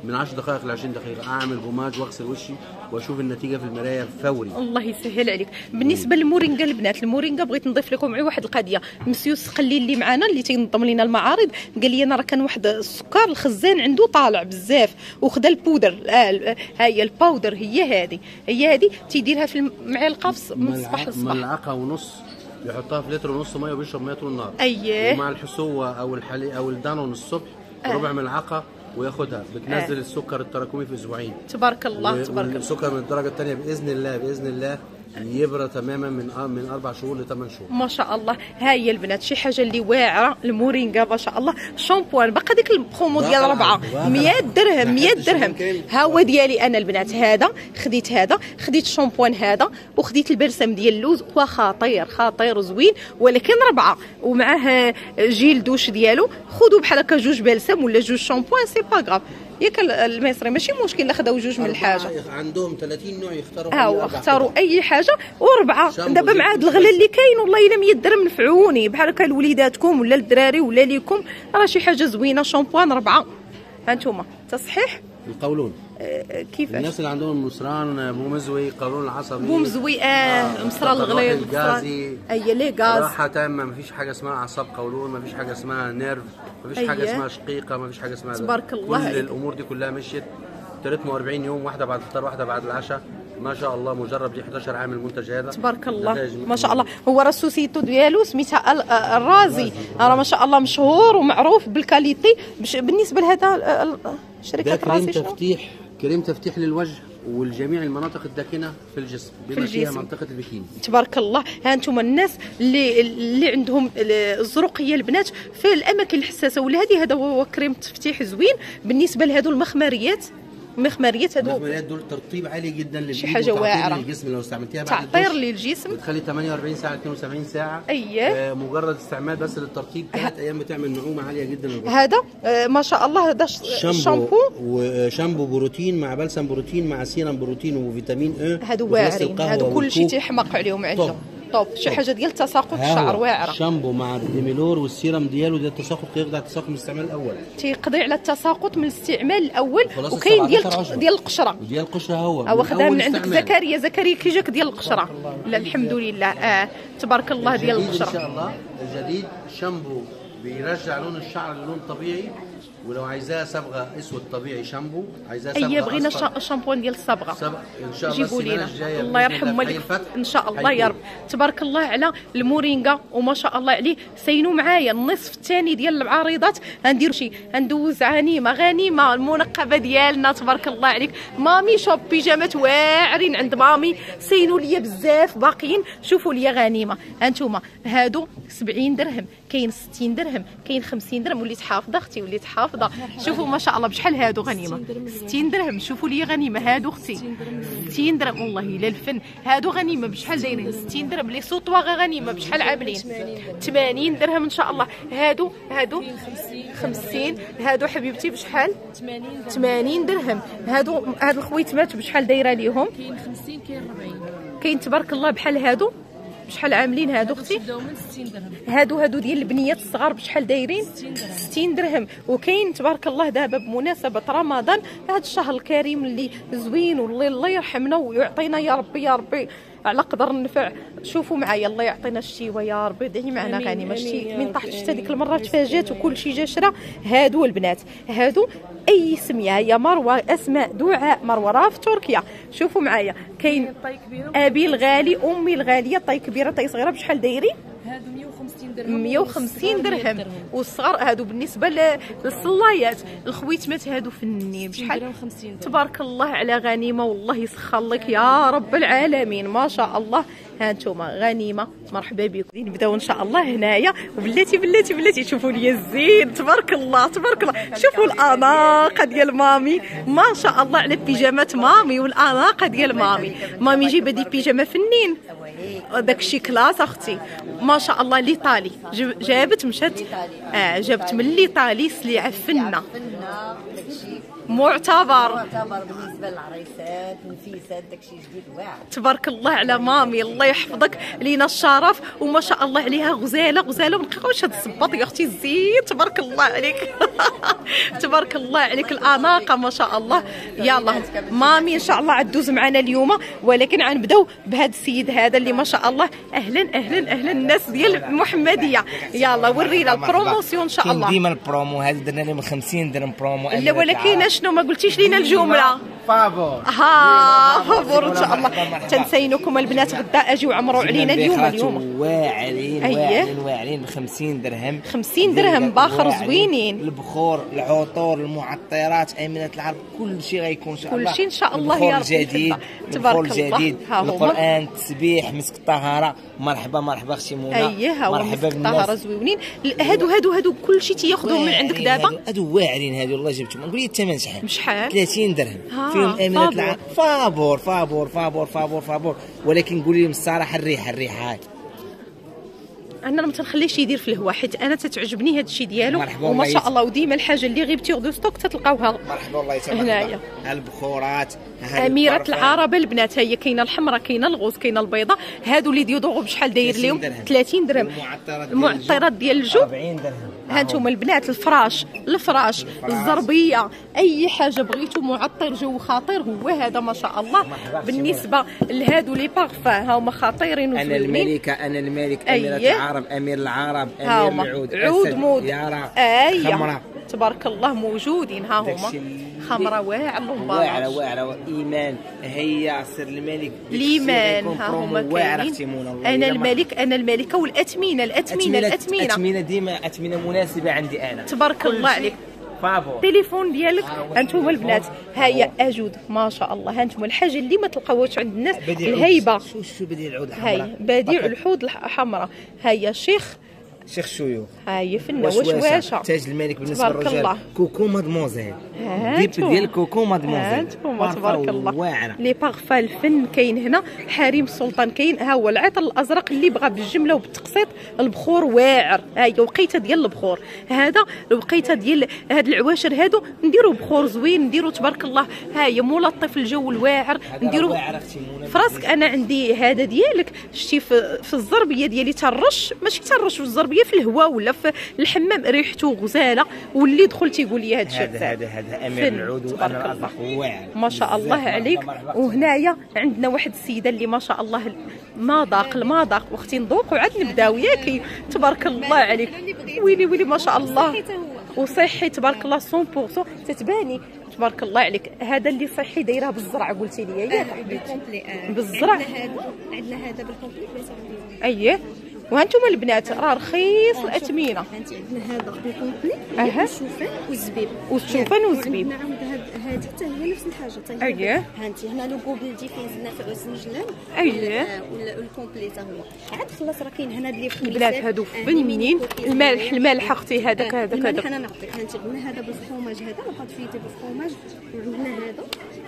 من عشر دقائق ل عشرين دقيقه اعمل بوماج واغسل وشي واشوف النتيجه في المرايه فوري. الله يسهل عليك. بالنسبه للمورينغا البنات، المورينغا بغيت نضيف لكم معي واحد القضيه. مسيو السقلي اللي معنا اللي تينظم لنا المعارض قال لي انا راه كان واحد السكر الخزان عنده طالع بزاف وخدا البودر. آه ها هي الباودر، هي هذه هي هذه تيديرها في المعلقه من الصباح للصباح، ملعقه ونص يحطها في لتر ونص ميه وبيشرب ميه طول النهار. اييه. ومع الحسوه او الحليب او الدانون الصبح آه. ربع ملعقه وياخدها، بتنزل آه. السكر التراكمي في اسبوعين. تبارك الله تبارك الله. السكر من الدرجه الثانيه باذن الله باذن الله يبرى تماما من من اربع شهور لثمان شهور. ما شاء الله. ها هي البنات شي حاجه اللي واعره، المورينغا ما شاء الله. شامبوان باقا ديك البرومو ديال ربعه مية درهم مية درهم. ها هو ديالي انا البنات، هذا خديت هذا خديت الشامبوان هذا وخديت البلسم ديال اللوز، وخطير خطير زوين ولكن ربعه ومعاه جيل دوش ديالو. خذوا بحال هكا جوج بلسم ولا جوج شامبوان سي با غاف. ياك المصري ماشي مشكل لا خداو جوج من الحاجه، عندهم ثلاثين نوع يختاروا. ها هو اختاروا اي حاجه وربعه. دابا مع هذا الغلا اللي كاين والله الا مية درهم نفعوني بحال هكا لوليداتكم ولا الدراري ولا ليكم، راه شي حاجه زوينه. شامبوان ربعه. ها انتم تصحيح القولون. آه كيفاش الناس اللي عندهم مسران بومزوي قولون العصبي بومزوي اه, آه مسران الغليظ الغازي اي لي غاز راحه تامه. ما فيش حاجه اسمها اعصاب قولون، ما فيش حاجه اسمها نيرف، ما فيش حاجه اسمها شقيقه، ما فيش حاجه اسمها تبارك الله. كل الامور دي كلها مشيت ثلاثة وأربعين يوم، واحده بعد الفطار واحده بعد العشاء. ما شاء الله مجرب لي إحدى عشر عام المنتج هذا تبارك الله ما شاء الله. هو راه السوسيتو ديالو سميتها الرازي، راه ما شاء الله مشهور ومعروف بالكاليتي. بالنسبه لهذا شركه الرازي كريم تفتيح كريم تفتيح للوجه والجميع المناطق الداكنه في الجسم بما فيها منطقه البكين. تبارك الله. ها انتم الناس اللي اللي عندهم الزروقيه البنات في الاماكن الحساسه ولا هذه، هذا هو كريم تفتيح زوين. بالنسبه لهذو المخمريات المخمريات هذو المخمريات دول ترطيب عالي جدا للجسم، شي حاجه واعره للجسم. لو استعملتيها بعد تعطير للجسم بتخلي ثمانية وأربعين ساعه اثنين وسبعين ساعه. اييه. آه مجرد استعمال بس للترطيب ثلاث ايام بتعمل نعومه عاليه جدا للبشره. هذا آه ما شاء الله. هذا شامبو وشامبو بروتين مع بلسم بروتين مع سيرم بروتين وفيتامين اي. هادو واعرين، هادو كل شيء تيحمق عليهم عندهم. طوب شي حاجه ديال تساقط الشعر واعره. الشامبو مع الديميلور والسيرم ديالو ديال التساقط كيقضي على التساقط من الاستعمال الاول، تيقضي على التساقط من الاستعمال الاول. وكاين ديال ديال القشره ديال القشره هو هو خدها من عندك زكريا. زكريا كي جاك ديال القشره. لا الحمد لله اه تبارك الله. ديال القشره ان شاء الله الجديد شامبو بيرجع لون الشعر للون طبيعي. ولو عايزاها صبغه اسود طبيعي شامبو، عايزاها صبغه اي بغينا الشامبوان ديال الصبغه صبغه ان شاء الله. جيبوا لينا الله يرحم والديك ان شاء الله يا رب. تبارك الله على المورينغا وما شاء الله عليه. سينوا معايا النصف الثاني ديال العريضات غندير شي غندوز غنيمه غنيمه المنقبه ديالنا. تبارك الله عليك. مامي شوب بيجامات واعرين عند مامي، سينوا ليا بزاف باقيين. شوفوا ليا غنيمه. هانتوما هادو سبعين درهم، كاين ستين درهم، كاين خمسين درهم. وليت حافظه اختي وليت حافظه. شوفوا ما شاء الله بشحال هادو غنيمه. ستين درهم. شوفوا لي غنيمه هادو اختي ستين درهم. والله الا الفن. هادو غنيمه بشحال دايرين؟ ستين درهم. لي سوطواغ غنيمه بشحال عاملين؟ ثمانين درهم ان شاء الله. هادو هادو خمسين. هادو حبيبتي بشحال؟ ثمانين درهم. هادو هاد الخويتمات بشحال دايره ليهم؟ كاين خمسين كاين أربعين. كاين تبارك الله بحال هادو بشحال عاملين هادو اختي؟ كيبداو من ستين درهم. هادو هادو ديال البنيات الصغار بشحال دايرين؟ ستين درهم. وكاين تبارك الله دابا بمناسبه رمضان هذا الشهر الكريم اللي زوين والله الله يرحمنا ويعطينا يا ربي يا ربي على قدر النفع. شوفوا معايا الله يعطينا الشتيوه يا ربي. دعي معنا غنيمه. شتي من طاحت شتا ديك المره تفاجات وكل شيء جا شرا. هادو البنات هادو اي سميه هي مروه اسماء دعاء مروه راه في تركيا. شوفوا معايا كاين ابي الغالي امي الغاليه طاي كبيره طاي صغيره بشحال دايرين؟ هادو مية وخمسين درهم. مية وخمسين درهم. والصغار هادو بالنسبه للصلايات الخويتمات هادو فنين بشحال؟ تبارك الله على غنيمه والله يسخر لك يا رب العالمين ما شاء الله. ها انتوما غنيمه مرحبا بكم. نبداو ان شاء الله هنايا. وبلاتي بلاتي بلاتي شوفوا لي الزين تبارك الله تبارك الله. شوفوا الاناقه ديال مامي ما شاء الله على بيجامات مامي والاناقه ديال مامي. مامي جايبه دي بيجامه فنين داكشي كلاس اختي ما شاء الله. ليطالي جابت مشات اه جابت من ليطالي سليعه فنه معتبر مرحبا العريسات نفيسات داكشي جديد واعر. تبارك الله على مامي، الله يحفظك، لينا الشرف وما شاء الله عليها غزاله غزاله. ما نبقاوش هاد الصباط يا اختي الزين، تبارك الله عليك. تبارك الله عليك، الاناقه ما شاء الله. يلا مامي ان شاء الله عدوز معنا اليوم، ولكن غنبداو بهذا السيد هذا اللي ما شاء الله. اهلا اهلا اهلا الناس ديال المحمديه. يلا ورينا البروموسيون ان شاء الله. ديما البرومو هذا درنا لهم خمسين درهم برومو. لا ولكن شنو ما قلتيش لينا الجمله؟ فابور. ها فابور ان شاء الله. تنسينكم البنات غدا اجيو عمروا علينا اليوم. اليوم واعرين واعرين واعرين ب خمسين درهم. خمسين درهم باخر زوينين. البخور، العطور، المعطرات، امينه العرب، كل شيء غيكون ان شاء الله. كل شيء ان شاء الله يا رب. جديد تبارك الله. جديد. القران، التسبيح، مسك الطهاره. مرحبا مرحبا اختي منى. اييه ها هو مرحبا مسك الطهاره زوينين. هادو هادو هادو كل شيء تياخذوهم من عندك دابا. هادو واعرين هادو والله جبتهم. نقول لي الثمن شحال؟ شحال؟ ثلاثين درهم. فيهم امينه العرب. فابور فابور فابور فابور فابور. ولكن قولي لهم الصراحه الريحه الريحه هاي انا ما تنخليش يدير في الهواء، حيت انا تتعجبني هذا الشيء ديالو وما شاء الله. وديما الحاجه اللي غيبتي دو ستوك تتلقاوها. مرحبا الله يسلمك. هنايا البخورات، اميره العرب البنات، هي كاينه الحمراء كاينه الغوز كاينه البيضاء. هادو اللي ديودو بشحال داير لهم؟ ثلاثين درهم. المعطرات ديال الجو أربعين درهم. ها انتم البنات الفراش الفراش الزربيه، اي حاجه بغيتو معطر جو خطير هو هذا ما شاء الله. بالنسبه لهادو لي بارفان ها هما خطيرين وزوينين. انا الملكه انا الملك اميره العرب امير العرب امير العود عود مود يارا خمره تبارك الله موجودين. ها هما خمره واعره واعره واعره ايمان هي سر الملك الايمان. ها هما كاينين. انا الملك انا الملكه والاثمنه الاثمنه الاثمنه الاثمنه ديما اثمنه مناسبه عندي انا. تبارك الله عليك. فابور التليفون ديالك انتم البنات هيا اجود ما شاء الله. ها انتم الحاجه اللي ما تلقاوهاش عند الناس الهيبه. شو شو بديع العود الحمراء؟ هاي بديع الحوض الحمراء. هيا شيخ شيخ شيوخ. هاي فنه وشواشه. تاج الملك بالنسبه للرجال كوكو مادموزيل. ديب ديال كوكو مادموزيل. انتم تبارك الله. لي بارفان الفن كاين هنا. حريم السلطان كاين. ها هو العطر الازرق اللي بغى بالجمله وبالتقسيط. البخور واعر. هاي وقيته ديال البخور. هذا الوقيته ديال هاد العواشر هادو نديروا بخور زوين نديروا تبارك الله. هاي ملطف الجو الواعر نديروا فراسك. انا عندي هذا ديالك شتي في, في الزربيه ديالي ترش ماشي ترش في الزربيه في الهواء ولا في الحمام ريحته غزاله. واللي دخل تيقول لي هذا الشيء هذا هذا هذا امير العود وانا الازرق واعر ما شاء الله عليك. وهنايا عندنا واحد السيده اللي ما شاء الله المذاق المذاق واختي نذوق وعاد نبداو ياكي. تبارك الله عليك. ويلي ويلي ما شاء الله وصحي تبارك الله مية بالمية تتباني. تبارك الله عليك. هذا اللي صحي دايرها بالزرع قلتي لي ياك بالكومبلي. بالزرع عندنا هذا بالكومبلي. اييه. وهانتم البنات راه رخيص الاثمنه. هانتي عندنا هذا بالكومبلي. اها والشوفان والزبيب. والشوفان والزبيب. عندنا عاود هذه حتى هي نفس الحاجه حتى هي. اييه. هانتي هنا لوغو بلدي فيه زدنا في السنجلان. اييه. والكومبلي حتى هو عاد خلاص راه كاين هنا اللي في البنات هادو فنين. المالح المالح اختي هذاك هذاك هذاك. انا نعطيك هانتي عندنا هذا بالفرomage هذا نحط فيه بالفرomage. وعندنا هذا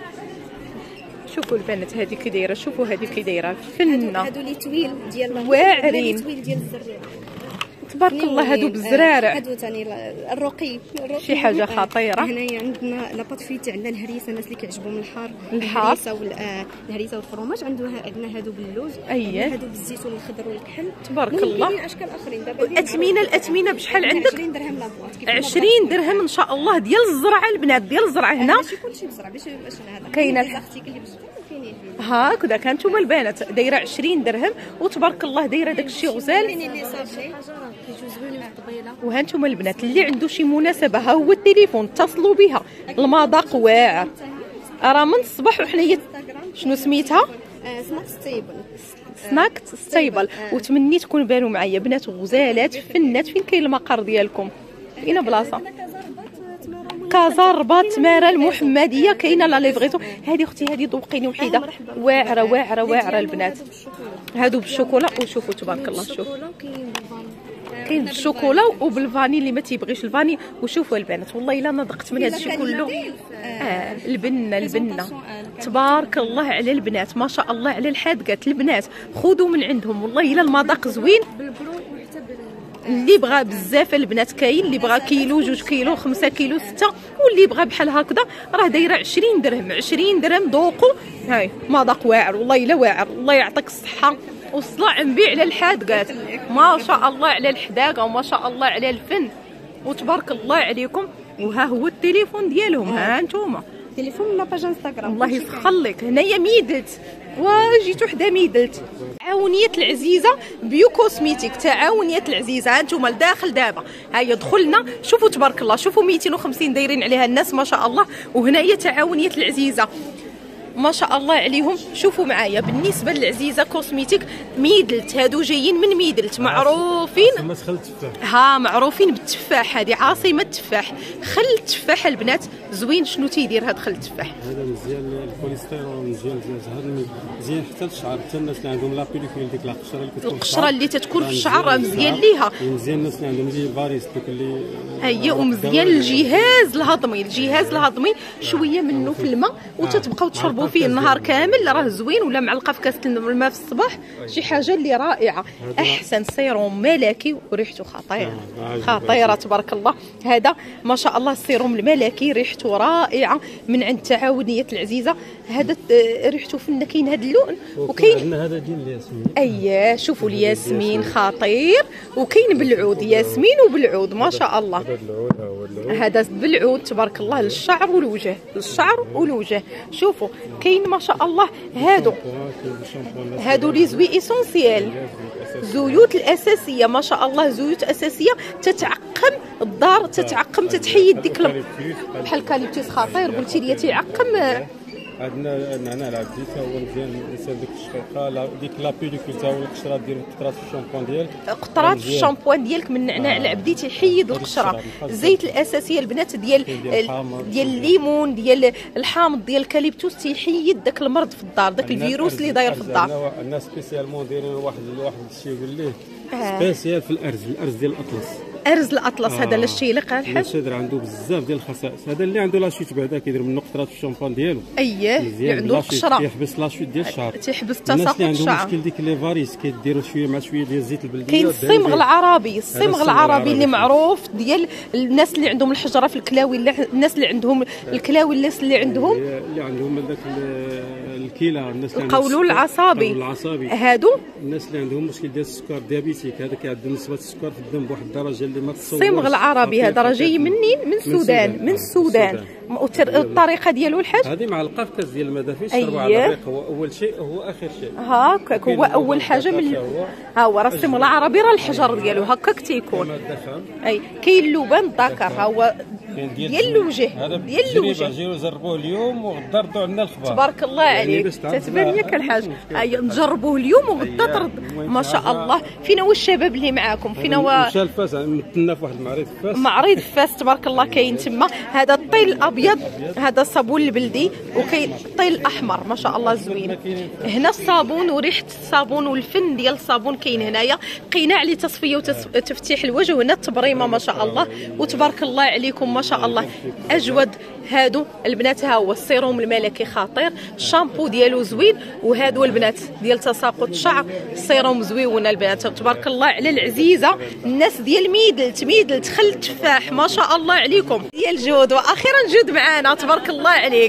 شوفوا البنات هذه كي دايره. شوفوا هذه كي دايره فنه. هادو لي تويل ديال واعرين تويل ديال الزريعه تبارك الله. هادو بالزرارع. هادو ثاني الرقي شي حاجه خطيره. هنايا عندنا لاباط فيتي. عندنا الهريسه الناس اللي كيعجبهم الحار. الحار الهريسه وال الهريسه والفرomage. عندنا عندنا هادو باللوز. اييه. هادو بالزيتون والخضر والكحل. تبارك الله. كاينين اشكال اخرين دابا. الاثمنه الاثمنه بشحال عندك؟ عشرين درهم لابواط. عشرين درهم ان شاء الله ديال الزرعه البنات ديال الزرعه هنا. ماشي كلشي بزرع باش باش هذا كاينه الارتيكل اللي بزرع كاينين هاكذا. كانتوما البنات دايره عشرين درهم وتبارك الله دايره داك الشيء غزال. كاينين اللي صافي كيجيو زوينين في الطبيله. وهانتوما البنات اللي عنده شي مناسبه ها هو التليفون اتصلوا بها. المذاق واعر. راه من الصباح وحنايا شنو سميتها؟ سناك ستيبل. سناك ستيبل. وتمنيت تكون بانوا معايا بنات غزالات فنات. فين كاين المقر ديالكم؟ فين بلاصه؟ كازا رباط تماره المحمديه. كاينه لا ليفغيتو. هذه اختي هذه ذوقيني وحيده واعره واعره واعره البنات. هادو بالشوكولا. وشوفوا تبارك الله. شوف كاين بالشوكولا وبالفاني اللي ما تيبغيش الفاني. وشوفوا البنات والله الا نضقت من هذا الشيء كله. اه البنه البنه تبارك الله على البنات ما شاء الله على الحادقات. البنات خذوا من عندهم والله الا المذاق زوين. بالبرو وحتى اللي بغى بزاف البنات كاين، اللي بغى كيلو جوج كيلو خمسة كيلو ستة، واللي بغى بحال هكذا راه دايره عشرين درهم. عشرين درهم ذوقوا. هاي مذاق واعر والله الا واعر. الله يعطيك الصحه والصلاع نبيع على الحادقات. ما شاء الله على الحداقه وما شاء الله على الفن وتبارك الله عليكم. وها هو التليفون ديالهم، ها انتوما تليفون ولا باج انستغرام. الله يسخر لك. هنايا ميدلت وجيتو حدا ميدلت. تعاونيه العزيزه بيو كوسميتيك، تعاونيه العزيزه. هانتوما لداخل دابا هيا دخلنا شوفوا تبارك الله. شوفوا مئتين وخمسين دايرين عليها الناس ما شاء الله. وهنايا تعاونيه العزيزه ما شاء الله عليهم. شوفوا معايا بالنسبه للعزيزه كوسميتيك ميدلت، هادو جايين من ميدلت معروفين. ها معروفين بالتفاح، هذه عاصمه التفاح. خل التفاح البنات زوين. شنو تيدير هذا خل التفاح؟ هذا مزيان الكوليسترول، مزيان الزهر، مزيان حتى للشعر. حتى الناس اللي عندهم لا بيليكول ديك القشره اللي كتكون القشره اللي تتكون في الشعر راه مزيان ليها. مزيان الناس اللي عندهم زي الفاريس دوك اللي هي. ومزيان الجهاز الهضمي. الجهاز الهضمي شويه منه في الماء وتتبقاو تشربوا فيه النهار كامل، راه زوين. ولا معلقه في كاس الماء في الصباح، شي حاجه اللي رائعه. احسن سيروم ملكي وريحته خطيره خطيره تبارك الله. هذا ما شاء الله السيروم الملكي ريحته رائعه من عند تعاونيه العزيزه. هذا ريحته فن كاين هذا اللون. وكاين عندنا هذا ديال الياسمين. اييه شوفوا الياسمين خطير. وكاين بالعود ياسمين وبالعود ما شاء الله. هذا بالعود تبارك الله للشعر والوجه، للشعر والوجه. شوفوا كاين ما شاء الله. هادو هادو لي زوي ايسونسيال، زيوت الاساسيه ما شاء الله. زيوت اساسيه تتعقم الدار، تتعقم تتحيد ديك بحال الكاليبتوس خطير. قلتي لي تيعقم. عندنا النعناع العبدي تا هو مزيان الانسان ديك الشقيقه ديك لا بيليكول تا هو القشره ديال قطرات في الشامبوان ديالك. قطرات في الشامبوان ديالك من النعناع العبدي تيحيد القشره. الزيت الاساسيه البنات ديال ديال الليمون ديال الحامض ديال الكاليبتوس تيحيد داك المرض في الدار، داك الفيروس اللي داير في الدار. الناس سبيسيالمون دايرين واحد واحد الشيء يقول ليه سبيسيال في الارز، الارز ديال الاطلس. ارز الاطلس آه. هذا الشيء اللي قال الحاج الشادر عنده بزاف ديال الخصائص. هذا اللي عنده لاشيت بعدا كيدير منه قطرات في الشامبان ديالو. اييه اللي عنده القشره يحبس لاشيت ديال الشعر، تيحبس تساقط الناس اللي عندهم الشعر. مشكل ديك لي فاريس كيديروا شويه مع شويه ديال الزيت البلديه. كاين الصمغ العربي، الصمغ العربي اللي معروف ديال الناس اللي عندهم الحجره في الكلاوي، الناس اللي عندهم الكلاوي، الناس اللي عندهم اللي عندهم هذاك الكلى، الناس اللي القولون العصبي. العصبي هادو الناس اللي عندهم مشكل ديال السكر ديابيتيك. هذا كيعدل نسبه السكر في الدم بواحد الدرجه اللي ما تصورش. الصمغ العربي هذا راه جاي منين؟ من السودان. من السودان. الطريقه ديالو الحاج هذه معلقه في كاس ديال الماء دافي تشربوا على الريق. هو اول شيء هو اخر شيء هاكاك. هو اول حاجه من ها هو راه الصمغ العربي راه الحجر ديالو هكاك تيكون. اي كاين اللبن الذكر ها هو ديال الوجه، ديال الوجه. جيو جربوه اليوم وغدا ردوا عندنا الخبر. تبارك الله عليك تتبان لك الحاج. اي نجربوه اليوم وغدا ترد ما شاء الله. فينا هو الشباب اللي معاكم؟ فينا هو مشى الفاس مثلنا في واحد المعرض فاس. معرض فاس تبارك الله كاين تما. هذا الطيل الابيض، هذا الصابون البلدي. وكاين الطيل الاحمر ما شاء الله زوين. هنا الصابون وريحه الصابون والفن ديال الصابون كاين هنايا. قناع لتصفيه وتفتيح الوجه. هنا التبريمه ما شاء الله وتبارك الله عليكم ما شاء الله. اجود هادو البنات. ها هو السيروم الملكي خطير، الشامبو ديالو زوين. وهادو البنات ديال تساقط الشعر، السيروم زويون البنات تبارك الله على العزيزه. الناس ديال ميدلت، ميدلت خل التفاح ما شاء الله عليكم ديال جود. واخيرا جود معانا تبارك الله عليك.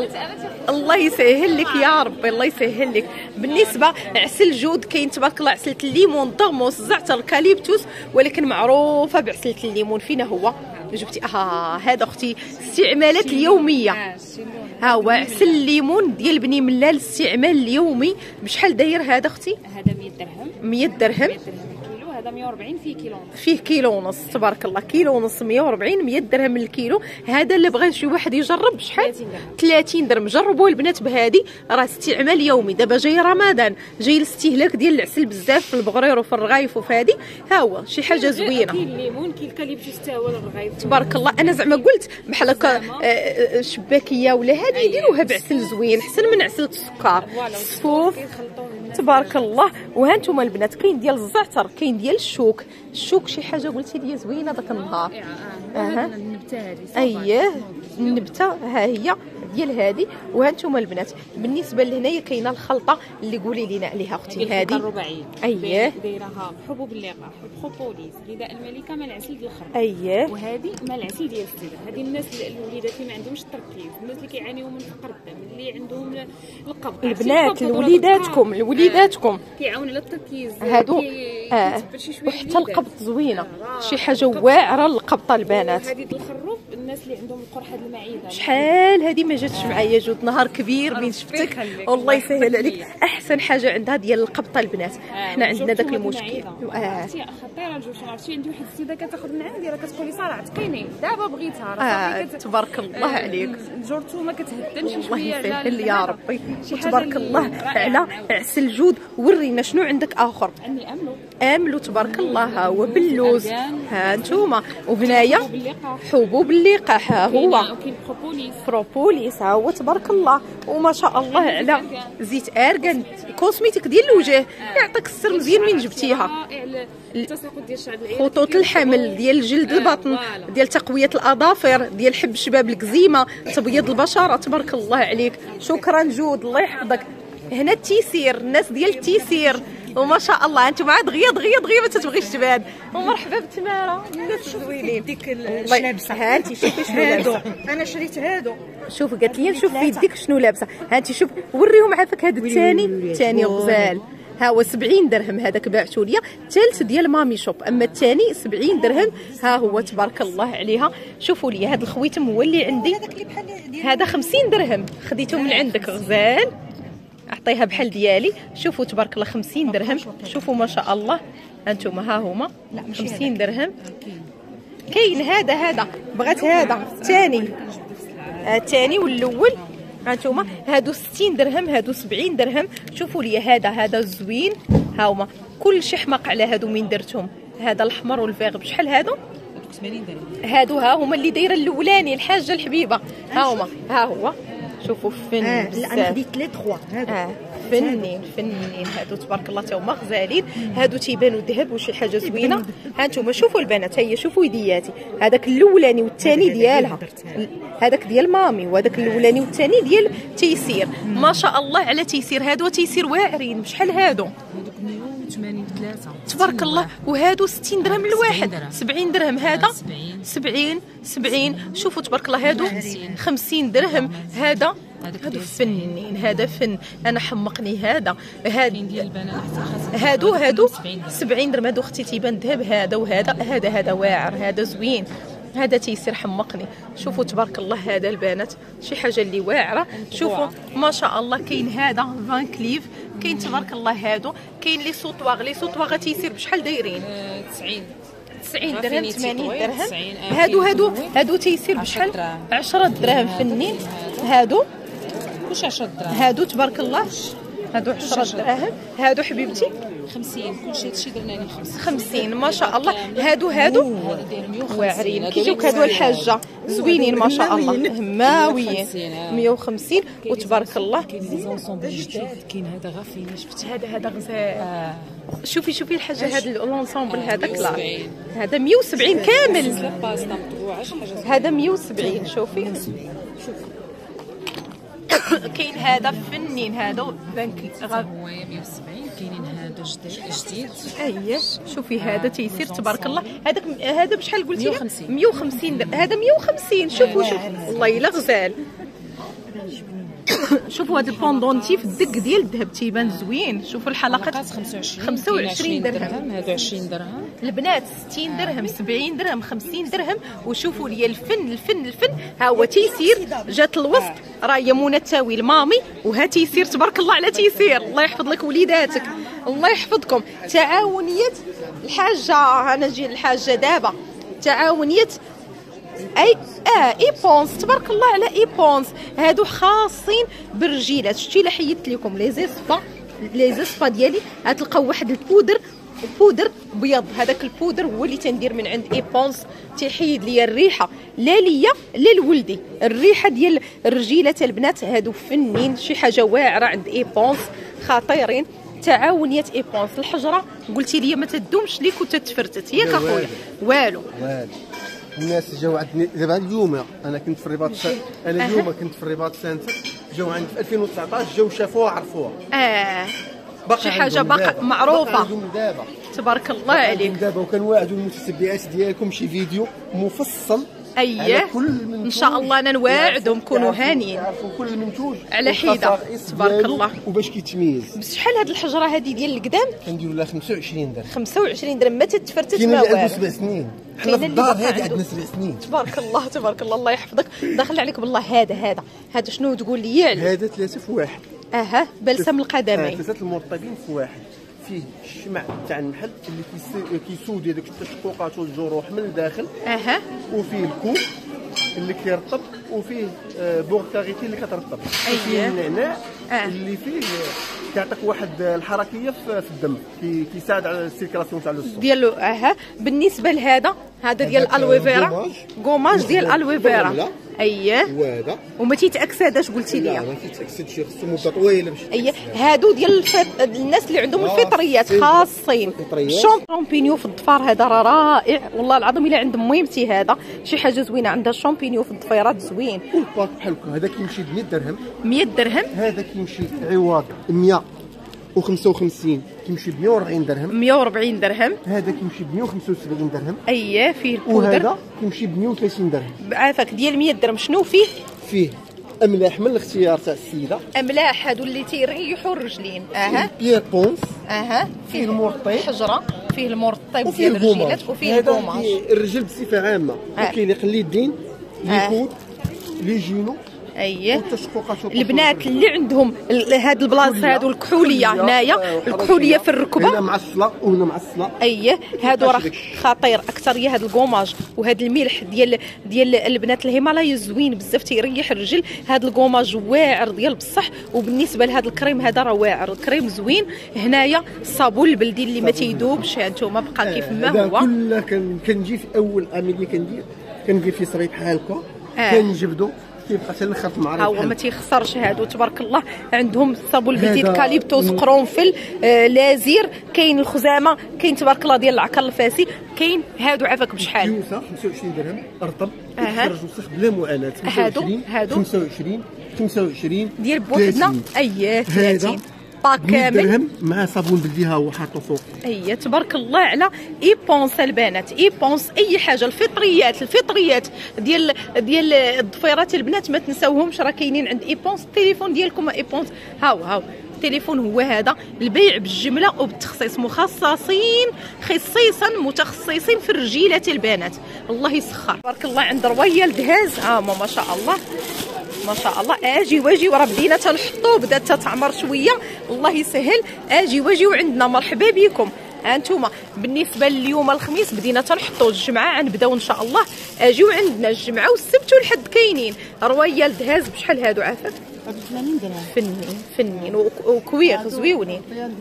الله يسهل لك يا ربي، الله يسهل لك. بالنسبه عسل جود كاين تبارك الله عسله الليمون، ضغموس، زعتر، كاليبتوس، ولكن معروفه بعسله الليمون. فينا هو جبتي؟ اه هذا اختي استعمالات اليوميه. ها هو عسل الليمون ديال بني ملال الاستعمال اليومي. بشحال داير هذا اختي؟ هذا مية درهم. مية درهم. هذا مية وأربعين فيه كيلو ونص. فيه كيلو ونص تبارك الله. كيلو ونص مية وأربعين، مية درهم الكيلو. هذا اللي بغى شي واحد يجرب شحال؟ ثلاثين درهم. جربوا البنات بهذه راه استعمال يومي. دابا جاي رمضان، جاي الاستهلاك ديال العسل بزاف في البغرير وفي الرغايف وفي هذه. ها هو شي حاجه زوينه. كاين الليمون، كاين الكاليبتوس حتى هو الرغايف تبارك الله. انا زعما قلت بحال هكا شباكيه ولا هذه يديروها بعسل زوين احسن من عسل السكر الصفوف تبارك الله. وها انتم البنات كاين ديال الزعتر، كاين ديال الشوك. الشوك شي حاجه قلتي لي زوينه داك النهار. اها النبته هذه. اييه النبته ها هي ديال هذه. وهانتوما البنات بالنسبه لهنايا كاينه الخلطه اللي قولي لينا عليها اختي هذه الرباعيه. اييه دايرها حبوب اللقاح بروبوليس غذاء الملكه ماء العسل ديال الخروف. اييه وهذه ماء العسل ديال السيده. هذه الناس الوليدات اللي ما عندهمش التركيز، الناس اللي كيعانيو من فقر الدم، اللي عندهم القبض. البنات لوليداتكم لوليداتكم كيعاون على التركيز هادو اه وحتى القبض زوينه آه. شي حاجه واعره للقبطه البنات. هذه الخروف الناس اللي عندهم القرحه المعده. شحال هذه ما جاتش معايا، جود نهار كبير بين شفتك والله يسهل عليك. احسن حاجه عندها ديال القبطه البنات. حنا آه. عندنا داك المشكل اه خطيره الجرثومه. عرفتي عندي واحد السيده كتاخذ من عندي راه كتقول لي ساره عتقيني دابا بغيتها راه آه. كت... تبارك الله آه. عليك. الجرثومه كتهدن شي شويه على يا ربي وتبارك الله على عسل جود. ورينا شنو عندك اخر. عندي املو املو تبارك الله ها هو باللوز ها انتوما. وهنايا حبوب اللقاح ها هو بروبوليس بروبوليس ها هو تبارك الله. وما شاء الله على زيت ارغان كوسميتيك ديال الوجه. يعطيك السر مزيان من جبتيها. خطوط الحمل ديال جلد البطن ديال تقويه الاظافر ديال حب شباب الكزيمه تبيض البشره تبارك الله عليك. شكرا جود الله يحفظك. هنا التيسير الناس ديال التيسير وما شاء الله انتم عاد دغيا دغيا دغيا ما تتبغيش تبان. ومرحبا بتماره الناس زوينين. ديك اللابسه ها انت شوفي شنو لابسه. انا شريت هادو. شوف قالت لي نشوف في يديك شنو لابسه. ها انت شوف وريهم عافاك هذا الثاني الثاني غزال ها هو سبعين درهم. هذاك بعتو ليا الثالث ديال مامي شوب. اما الثاني سبعين درهم ها هو تبارك الله عليها. شوفوا لي هذا الخويتم هو اللي عندي هذا خمسين درهم خديته من عندك غزال اعطيها بحال ديالي. شوفوا تبارك الله خمسين درهم. شوفوا ما شاء الله انتم ها هما خمسين درهم. كاين هذا هذا بغات هذا الثاني الثاني والاول هانتوما هادو ستين درهم هادو سبعين درهم. شوفوا لي هذا هذا زوين ها هما كلشي حماق على هادو من درتهم. هذا الاحمر والفيغ بشحال هادو ثمانين درهم. هادو ها هما اللي دايره الاولاني الحاجه الحبيبه ها هما ها هو شوفوا فن آه. لا انا خديت ثلاث خوا هادو آه. فنين فنين هادو تبارك الله تا هما غزالين. هادو تيبانوا ذهب وشي حاجه زوينه. ها انتم شوفوا البنات هيا شوفوا يدياتي هذاك الاولاني والثاني ديالها هذاك ديال مامي وهذاك الاولاني والثاني ديال تيسير. ما شاء الله على تيسير. هادو تيسير واعرين بشحال هادو هذوك مية وثمانين ثلاثة تبارك الله. وهادو ستين درهم الواحد سبعين درهم. هذا سبعين سبعين. شوفوا تبارك الله هادو خمسين درهم. هذا هادو فنين هذا فن. انا حمقني هذا هاد هادو هادو سبعين درهم. هادو اختي تيبان ذهب. هذا وهذا هذا هذا واعر هذا زوين. هذا تيسير حمقني. شوفوا تبارك الله هذا البنات شي حاجه اللي واعره. شوفوا ما شاء الله. كاين هذا فان كليف كاين تبارك الله. هادو كاين لي سوطواغ لي سوطواغ تيسير بشحال دايرين تسعين تسعين درهم ثمانين درهم. هادو هادو هادو تيسير بشحال عشرة دراهم فنين. هادو واش عشرة دراهم. هادو تبارك الله هادو عشرة دراهم. هادو حبيبتي خمسين كلشي هادشي درنا ليه خمسين خمسين ما شاء الله. هادو هادو واعرين كيجيوك هادو الحاجه زوينين ما شاء الله هماويين مية وخمسين وتبارك الله. كاين هذا غافيني شفت هذا هذا غزال. شوفي شوفي الحاجه هذا لونسومبل هذا كلا هذا مية وسبعين كامل. هذا مية وسبعين. شوفي كاين هذا فنين هذا بنك هو مية وسبعين. كاينين هذا جديد اييه. شوفي هذا تيسير تبارك الله. هذاك هذا بشحال قلتي مية وخمسين. هذا مية وخمسين. شوفوا شوفوا والله الا غزال. شوفوا هذا البوندونتي في الدق ديال الذهب تيبان زوين. شوفوا الحلقات خمسة وعشرين درهم. هادو عشرين درهم. البنات ستين درهم سبعين درهم خمسين درهم. وشوفوا لي الفن الفن الفن ها هو تيسير جات الوسط راه يمونه تاوي المامي وها تيسير تبارك الله على تيسير. الله يحفظ لك وليداتك الله يحفظكم. تعاونيه الحاجه انا نجي الحاجه دابا تعاونيه اي اه ايبونس تبارك الله على ايبونس. هادو خاصين بالرجيلات. شتي لا حيدت لكم لي زيسبا لي زيسبا ديالي غتلقاو واحد البودر بودر بيض. هذاك البودر هو اللي تندير من عند ايبونس تيحيد لي الريحه لا ليا لا لولدي. الريحه ديال الرجيلات البنات هادو فنين شي حاجه واعره عند ايبونس خطيرين. تعاونيه ايبونس. الحجره قلتي لي ما تدومش ليك وتتفرتت ياك اخويا والو الناس جاو عندي دابا اليوم انا كنت في الرباط سنتر انا اليوم كنت في الرباط سنتر جاو عندي في ألفين وتسعطاش جاو شافوها عرفوها اه شي حاجه باقا معروفه عندهم دابا تبارك الله عليك دابا. وكنواعدوا المتتبعات ديالكم شي فيديو مفصل اييه ان شاء الله انا نواعدهم نكونوا هانيين يعرفوا كل منتوج على حيده تبارك الله وباش كيتميز. شحال هاد الحجره هذه ديال القدام؟ كنديروا لها خمسة وعشرين درهم. خمسة وعشرين درهم ما تتفرتش ما والو. كاين اللي عنده والو. سبع سنين حنا في الدار هذه عندنا سبع سنين. تبارك الله تبارك الله الله يحفظك. داخل عليك بالله. هذا هذا هذا شنو تقول لي عليه؟ هذا ثلاثه في واحد. اها بلسم القدمين. ثلاثه المرطبين في واحد. فيه الشمع تاع النحل اللي كيسودي داك التشققات والجروح من الداخل. اها وفيه الكوب اللي كيرطب وفيه بوغ كاريتي اللي كترطب. أيه. النعناع آه. اللي فيه كيعطيك واحد الحركيه في الدم كيساعد على السيركلاسيون تاع الصوت ديالو. اها بالنسبه لهذا هذا ديال الالويفيرا كوماج ديال الالويفيرا. اييه وهذا وما تيتاكسداش قلتي لي. لا ما تيتاكسدش خصو مده طويله باش اييه هادو ديال الفط... الناس اللي عندهم الفطريات خاصين. الشامبينيو في الضفار هذا راه رائع والله العظيم. الا عند ميمتي هذا شي حاجه زوينه عندها الشامبينيو في الضفيرات زوين. والباك بحال هكا هذا كيمشي ب مية درهم. مية درهم. هذا كيمشي عوض مية وخمسة وخمسين كيمشي ب مية وأربعين درهم. مية وأربعين درهم. هذا كيمشي ب مية وخمسة وسبعين درهم. اييه فيه البودر. وهذا كيمشي ب مية وثلاثين درهم. عافاك ديال مية درهم. شنو فيه؟ فيه املاح من الاختيار تاع السيده. املاح هادو اللي تيريحوا الرجلين. اها بيير بونس. اها فيه المرطب الحجره فيه المرطب وفيه ديال الرجيلات وفيه الكوماج. الرجل بصفه عامه وكاين اللي قلي الدين لي كود لي جينو. اييه البنات اللي عندهم هاد البلاصه هادو الكحوليه هنايا الكحوليه في الركبه هنا معصله وهنا معصله. اييه هادو راه خطير اكثر. هاد الكوماج وهاد الملح ديال ديال البنات الهيمالايا زوين بزاف تيريح الرجل. هاد الكوماج واعر ديال بصح. وبالنسبه لهاد الكريم هذا راه واعر الكريم زوين. هنايا الصابون البلدي اللي ما تيذوبش هانتوما بقى كيف ما هو. كلها كنجي في اول عمليه كندير كندير في صريب بحال هكا كنجبدو كيبقى حتى الاخر في المعرض. ها هو ما تيخسرش هادو تبارك الله. عندهم الصابون البلدي الكاليبتوس قرنفل آه لازير. كاين الخزامه كاين تبارك الله ديال العكر الفاسي. كاين هادو عافاك بشحال؟ كيوسه خمسة وعشرين درهم رطب أه. يخرج وسخ بلا معاناه. هادو هادو خمسة وعشرين خمسة وعشرين ديال بوحدنا. اييه ثلاثين باك كامل درهم مع صابون بلدي ها هو حاطو فوق. اييه تبارك الله على ايبونس البنات. ايبونس اي حاجه الفطريات الفطريات ديال ديال الضفيرات البنات ما تنساوهمش راه كاينين عند ايبونس. التليفون ديالكم ايبونس هاو هاو التليفون هو هذا. البيع بالجمله وبالتخصيص مخصصين خصيصا متخصصين في الرجيله البنات. الله يسخر تبارك الله. عند رويال دهاز ها هما ما شاء الله ما شاء الله. اجي واجي وراه بدينا تنحطو بدات تتعمر شويه الله يسهل. اجي واجي وعندنا مرحبا بكم. هانتوما بالنسبه لليوم الخميس بدينا تنحطو الجمعه غنبداو ان شاء الله. اجيو عندنا الجمعه والسبت والحد كاينين. رويال دهاز بشحال هادو عافاك؟ ثمانين درهم. فنين فنين وكوير زويونين.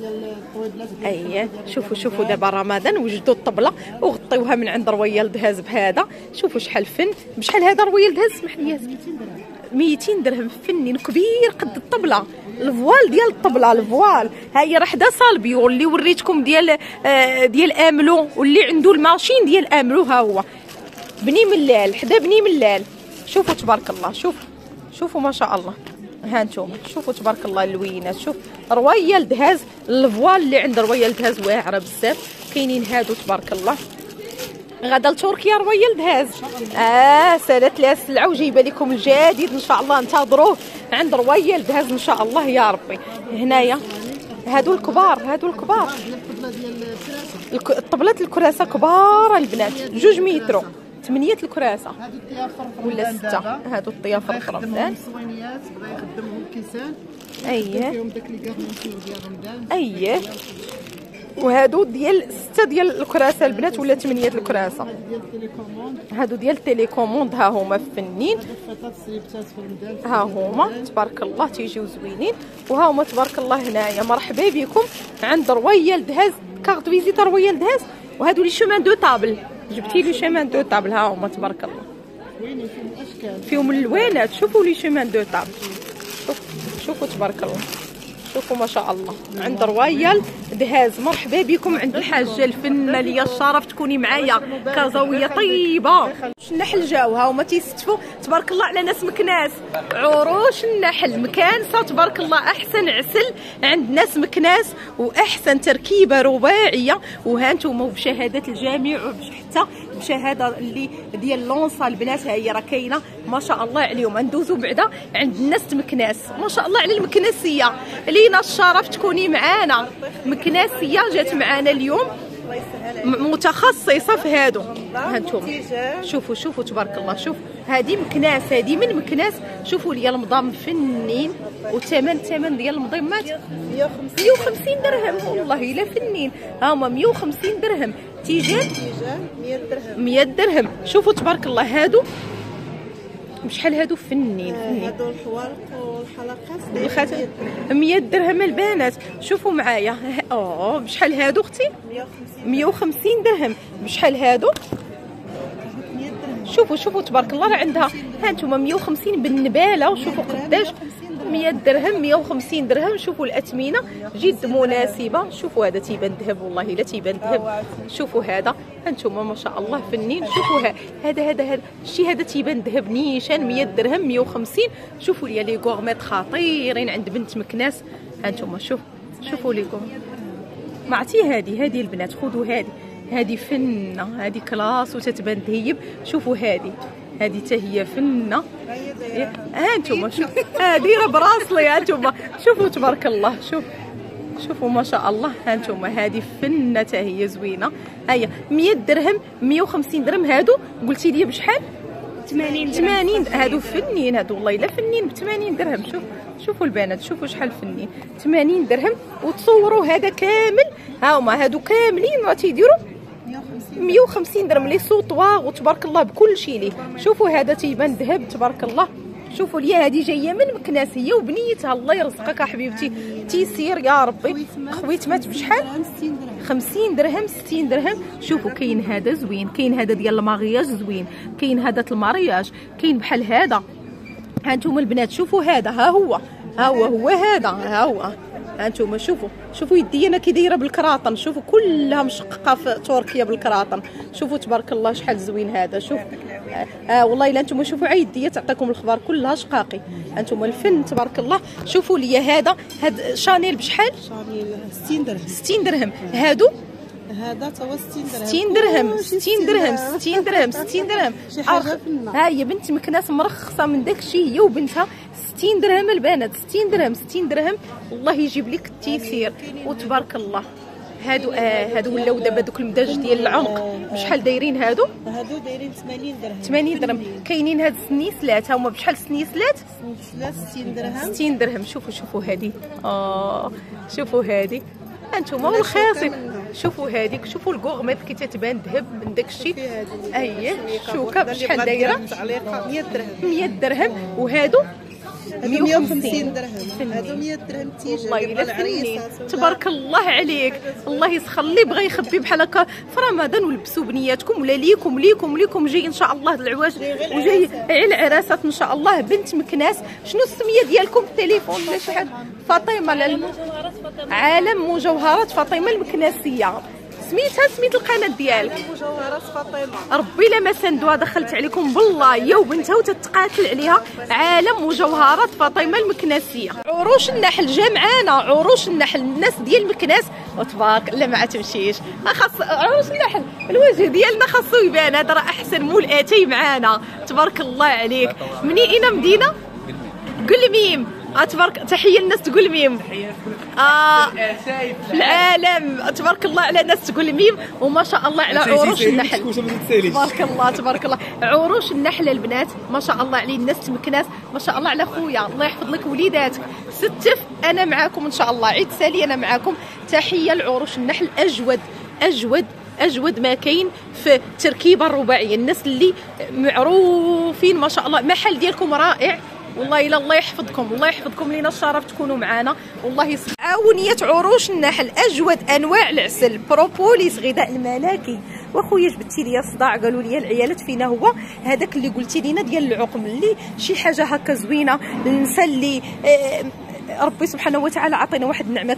اييه شوفوا شوفوا دابا رمضان وجدوا الطبله وغطيوها من عند رويال دهاز بهذا. شوفوا شحال فن. بشحال هذا رويال دهاز اسمح لي؟ ميتين درهم. فنين كبير قد الطبله. الفوال ديال الطبله الفوال هاي راه حدا صالبيو اللي وريتكم ديال آه ديال املو واللي عنده الماشين ديال املو ها هو بني ملال حدا بني ملال. شوفوا تبارك الله. شوف شوفوا ما شاء الله. ها انتم شوفوا تبارك الله اللوينات. شوف رويال دهاز الفوال اللي عند رويال دهاز واعره بزاف. كاينين هادو تبارك الله. غدا لتركيا رويال دهاز. اه سالات لها السلعه وجايبه لكم الجديد ان شاء الله. انتظروه عند رويال دهاز ان شاء الله يا ربي. هنايا هادو الكبار هادو الكبار الطبلات الكراسه كبار البنات. جوج مترو ثمانية الكراسه ولا ستة. هادو الطيافه الرمضان الصوينيات بغا يخدمهم كيسان. اييه فيهم داك لي كارنيتور ديال رمضان. اييه وهادو ديال ستة ديال الكراسه البنات ولا ثمانية الكراسه. ديال التليكوموند. هادو ديال التليكوموند ها هما فنين. ها هما تبارك الله تيجيو زوينين. وها هما تبارك الله هنايا مرحبا بكم عند رويال دهاز. كارت فيزيت رويال دهاز. وهادو لي شومان دو طابل. جبتي لي شومان دو طابل ها هما تبارك الله زوينين فيهم اشكال فيهم الوانات. شوفوا لي شومان دو طابل. شوف شوفوا تبارك الله. شوفوا ما شاء الله عند رويال دهاز. مرحبا بكم عند الحاجه الفنه ليا الشرف تكوني معايا كازاويه طيبه. النحل جاو ها هما تيستفوا تبارك الله على ناس مكناس. عروش النحل مكانسه تبارك الله، احسن عسل عند ناس مكناس واحسن تركيبه رباعيه. وها انتم بشهاده الجامع وحتى بشهاده اللي ديال لونسا البنات ها هي راه كاينه ما شاء الله عليهم. ندوزو بعدا عند الناس مكناس ما شاء الله على المكناسيه. لينا الشرف تكوني معانا مكناسيه جات معانا اليوم متخصصه في هادو. ها انتم شوفوا شوفوا تبارك الله. شوف هذه مكناس، هذه من مكناس. شوفوا لي المضام فنين والثمن الثمن ديال المضمات مية وخمسين درهم والله الا فنين. ها هما مية وخمسين درهم. تيجان مية درهم مية درهم. شوفوا تبارك الله هادو بشحال هادو فنين فنين. هادو الحوالق والحلقات الخاتم مية درهم البنات. شوفوا معايا اه بشحال هادو اختي؟ مية وخمسين درهم. بشحال هادو؟ شوفوا شوفوا تبارك الله راه عندها ها انتم مية وخمسين بالنباله. وشوفوا قداش مية درهم مية وخمسين درهم. شوفوا الاثمنه جد مناسبه. شوفوا هذا تيبان ذهب والله الا تيبان ذهب. شوفوا هذا انتم ما شاء الله فنين. شوفوا هذا هذا هذا الشيء هذا تيبان ذهب نيشان مية درهم مية وخمسين. شوفوا لي لي غورميت خطيرين عند بنت مكناس. انتم شوف شوفوا لي غورميت ما عرفتي هذه هذه البنات خذوا هذه هذه فنه هذه كلاس وتتبان ذهيب. شوفوا هذه هذه حتى هي فنه. ها انتم شوف هذه راه براسلي. ها انتم شوفوا تبارك الله. شوف شوفوا ما شاء الله. ها انتم هذه فنه حتى هي زوينه. هيا مية درهم مية وخمسين درهم. هادو قلتي لي بشحال؟ ثمانين ثمانين. هادو فنين هادو والله الا فنين ب ثمانين درهم. شوف شوفوا البنات شوفوا شحال فنين ثمانين درهم. وتصوروا هذا كامل ها هما هادو كاملين راه تيديروا مية وخمسين درهم لي سوطواغ وتبارك الله بكل شيء ليه. شوفوا هذا تيبان ذهب تبارك الله. شوفوا لي هذه جايه من مكناسيه وبنيتها الله يرزقك حبيبتي تيسير يا ربي. خويتمات بشحال؟ خمسين درهم ستين درهم. شوفوا كاين هذا زوين كاين هذا ديال المارياج زوين كاين هذا المارياج كاين بحال هذا. ها انتم البنات شوفوا هذا ها هو ها هو هو هذا ها هو. ها انتم شوفوا شوفوا يدي انا كي دايره بالكراطن. شوفوا كلها مشققه في تركيا بالكراطن. شوفوا تبارك الله شحال زوين هذا. شوف اه, آه والله الا انتم شوفوا عيديه تعطيكم الخبر كلها شقاقي. انتم الفن تبارك الله. شوفوا لي هذا هاد شانيل بشحال؟ شانيل ستين درهم ستين درهم. هادو هذا توا ستين درهم ستين درهم ستين درهم ستين درهم. شي حاجه فنه. ها هي بنت مكناس مرخصه من داك الشيء هي وبنتها ستين درهم البنات ستين درهم ستين درهم. والله يجيب لك التيسير وتبارك الله. هادو اه هادو ولاو دابا دوك المداج ديال العنق بشحال دايرين هادو؟ هادو دايرين ثمانين درهم ثمانين درهم. كاينين هاد السنيسلات ها هما بشحال السنيسلات؟ السنيسلات ستين درهم ستين درهم. شوفوا شوفوا هادي اه شوفوا هادي انتم والخاصي. شوفوا هذيك شوفوا الكوغميت كي تتبان ذهب من داك الشيء. اييه شوكه بشحال دايره؟ مية درهم مية درهم. وهادو مية وخمسين درهم. هادو مية درهم تيجي للعريس. تبارك الله عليك الله يسخر اللي بغى يخبي بحال هكا في رمضان ولبسوا بنياتكم ولا ليكم ليكم ليكم جاي ان شاء الله العواج وجاي على العراسات ان شاء الله. بنت مكناس شنو السميه ديالكم بالتليفون ولا شحال؟ فاطمه لل... عالم مجوهرات فاطمه المكناسيه. سميتها سميت القناه ديالك مجوهرات فاطمه. ربي لا ما سندوها دخلت عليكم بالله هي وبنتها وتتقاتل عليها. عالم مجوهرات فاطمه المكناسيه. عروش النحل جا معانا عروش النحل الناس ديال مكناس وتبارك لا ما تمشيش خاص عروش النحل الوجه ديالنا خاصو يبان. هذا راه احسن مول اتي معانا تبارك الله عليك. منين اين مدينه؟ قول ميم. تبارك تحيه للناس تقول ميم. اه في العالم تبارك الله على ناس تقول ميم. وما شاء الله على عروش النحل تبارك الله تبارك الله. عروش النحل البنات ما شاء الله عليه الناس تمكناس ما شاء الله على خويا الله يحفظ لك وليداتك. ستف انا معاكم ان شاء الله عيد سالي انا معاكم. تحيه لعروش النحل اجود اجود اجود ما كاين في التركيبه الرباعيه. الناس اللي معروفين ما شاء الله محل ديالكم رائع والله الا الله يحفظكم الله يحفظكم. لينا الشرف تكونوا معنا والله يسلمك. عاونيه عروش النحل اجود انواع العسل بروبوليس غذاء الملكي. واخويا جبتي لي الصداع قالوا لي العيالات فينا هو هذاك اللي قلتي لينا ديال العقم اللي شي حاجه هكا زوينه نسلي ربي سبحانه وتعالى عطينا واحد النعمه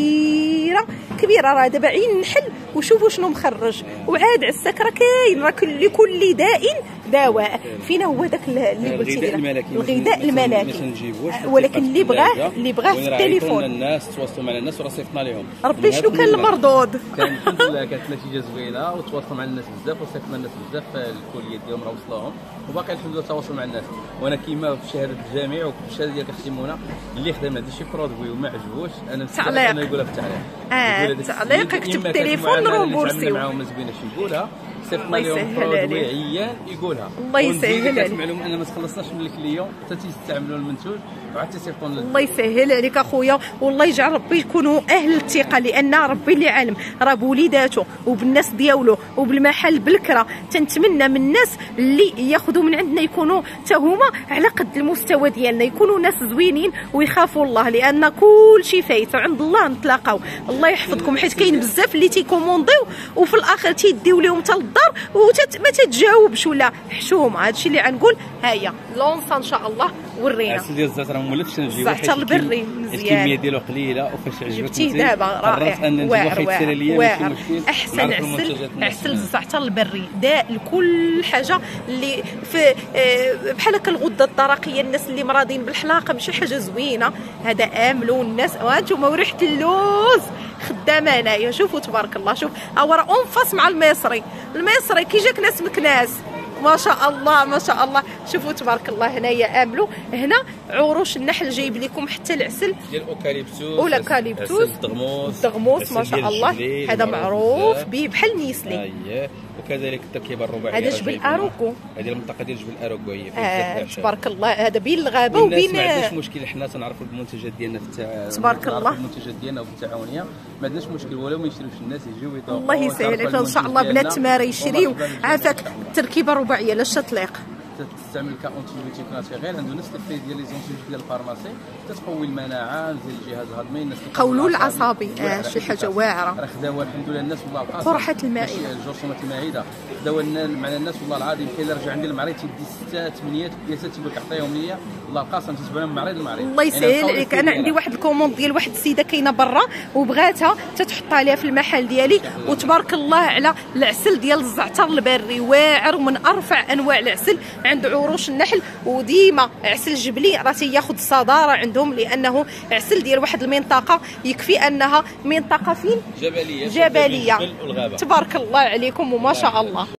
كبيره كبيره. راه دابا عين النحل وشوفوا شنو مخرج، وعاد عساك راه كاين، راه لكل داء دواء. فينا هو داك اللي قلتي لي الغذاء الملكي، ولكن اللي بغاه اللي بغاه في التليفون. الناس تواصلوا مع الناس ورصيفطنا لهم. ربي شنو كان المردود؟ كان الحمد لله كانت نتيجه زوينه، وتواصلوا مع الناس بزاف وصيفطنا الناس بزاف الكليات ديالهم راه وصلوهم، وباقي الحمد لله تواصل مع الناس. وانا كيما في شهاده الجامع وفي الشهاده ديال كختمونا اللي خدم هذا الشيء برودوي وما عجبوش انا تعليق انا نقولها في التعليق. اه تعليق كتب التليفون رومبورسيو معاهم ما زوينه شي نقولها صيفطنا لهم برودوي عيان يقولها. الله يسهل عليك. معلوم انا ما تخلصناش من الكليون حتى تيستعملوا المنتوج وعاد تيصيفطوا لنا. الله يسهل عليك اخويا، والله يجعل ربي يكونوا اهل الثقه، لان ربي اللي عالم راه بوليداته وبالناس ديالو وبالمحل بالكره. تنتمنى من الناس اللي ياخذوا من عندنا يكونوا حتى هما على قد المستوى ديالنا، يكونوا ناس زوينين ويخافوا الله، لان كل شيء فايت عند الله نتلاقاو. الله يحفظكم، حيت كاين بزاف اللي تيكومونديو وفي الاخر تيديو لهم حتى للدار وما تتجاوبش ولا حشوم. هادشي اللي غنقول. هيا لونسا ان شاء الله ورينا. العسل ديال الزعتر ما ولفتش نجيبو حيت البري مزيان، الكميه ديالو قليله وفاش عجبتني جبتيه دابا رائع واعر واعر. احسن عسل عسل الزعتر البري داء لكل حاجه اللي في بحال هكا الغده الدرقيه. الناس اللي مرضين بالحلاقه ماشي حاجه زوينه، هذا املوا الناس. وانتم وريحه اللوز خدامه هنايا، شوفوا تبارك الله. شوف هو راه انفص مع المصري، المصري كي جاك ناس مكناس ما شاء الله ما شاء الله. شوفوا تبارك الله هنايا املوا. هنا عروش النحل جايب لكم حتى العسل ديال الاوكاليبتوس والاكاليبتوس الدغموس الدغموس ما شاء الله. هذا معروف به بحال نيسلي. اييه، وكذلك التركيبه الرباعيه. هذا جبل اروكو، هذه المنطقه ديال جبل اروكو هي آه تبارك الله. هذا بين الغابه وبين ما عندناش مشكل. حنا تنعرفوا المنتجات ديالنا في التع... تبارك الله المنتجات ديالنا وفي التعاونيه ما عندناش مشكل، ولو ما يشريوش الناس يجيو يطلبوا. الله يسهل عليك ان شاء الله. بنات تمارا يشريو عافاك. التركيبه الرباعيه لاش تطليق تستعمل كاونتيبيوتيك ناتشوريل، عنده نفس الفيد ديال لي زونتيبيوتيك ديال الفارماسي، تتقوي المناعه، مزيان الجهاز الهضمي، الناس قولوا العصبي. اه شي حاجه واعره. راه خداوها الحمد لله الناس والله القاسم. قرحه المعده، جرثومه المعده خداوها مع الناس والله العظيم. كاين اللي رجع عندي المريض تيدي سته ثمانيه بياسات تيقول لك عطيهم ليا والله القاسم تتبع لهم المريض المريض. الله يسهل عليك. انا عندي واحد الكوموند ديال واحد السيده كاينه برا وبغاتها تتحطها ليها في المحل ديالي، وتبارك الله على العسل ديال الزعتر البري واعر ومن ارفع انواع العسل عند عروش النحل. وديما عسل الجبلي راه تياخذ الصداره عندهم، لانه عسل ديال واحد المنطقه يكفي انها منطقه فين جبليه جبليه. تبارك الله عليكم وما شاء الله.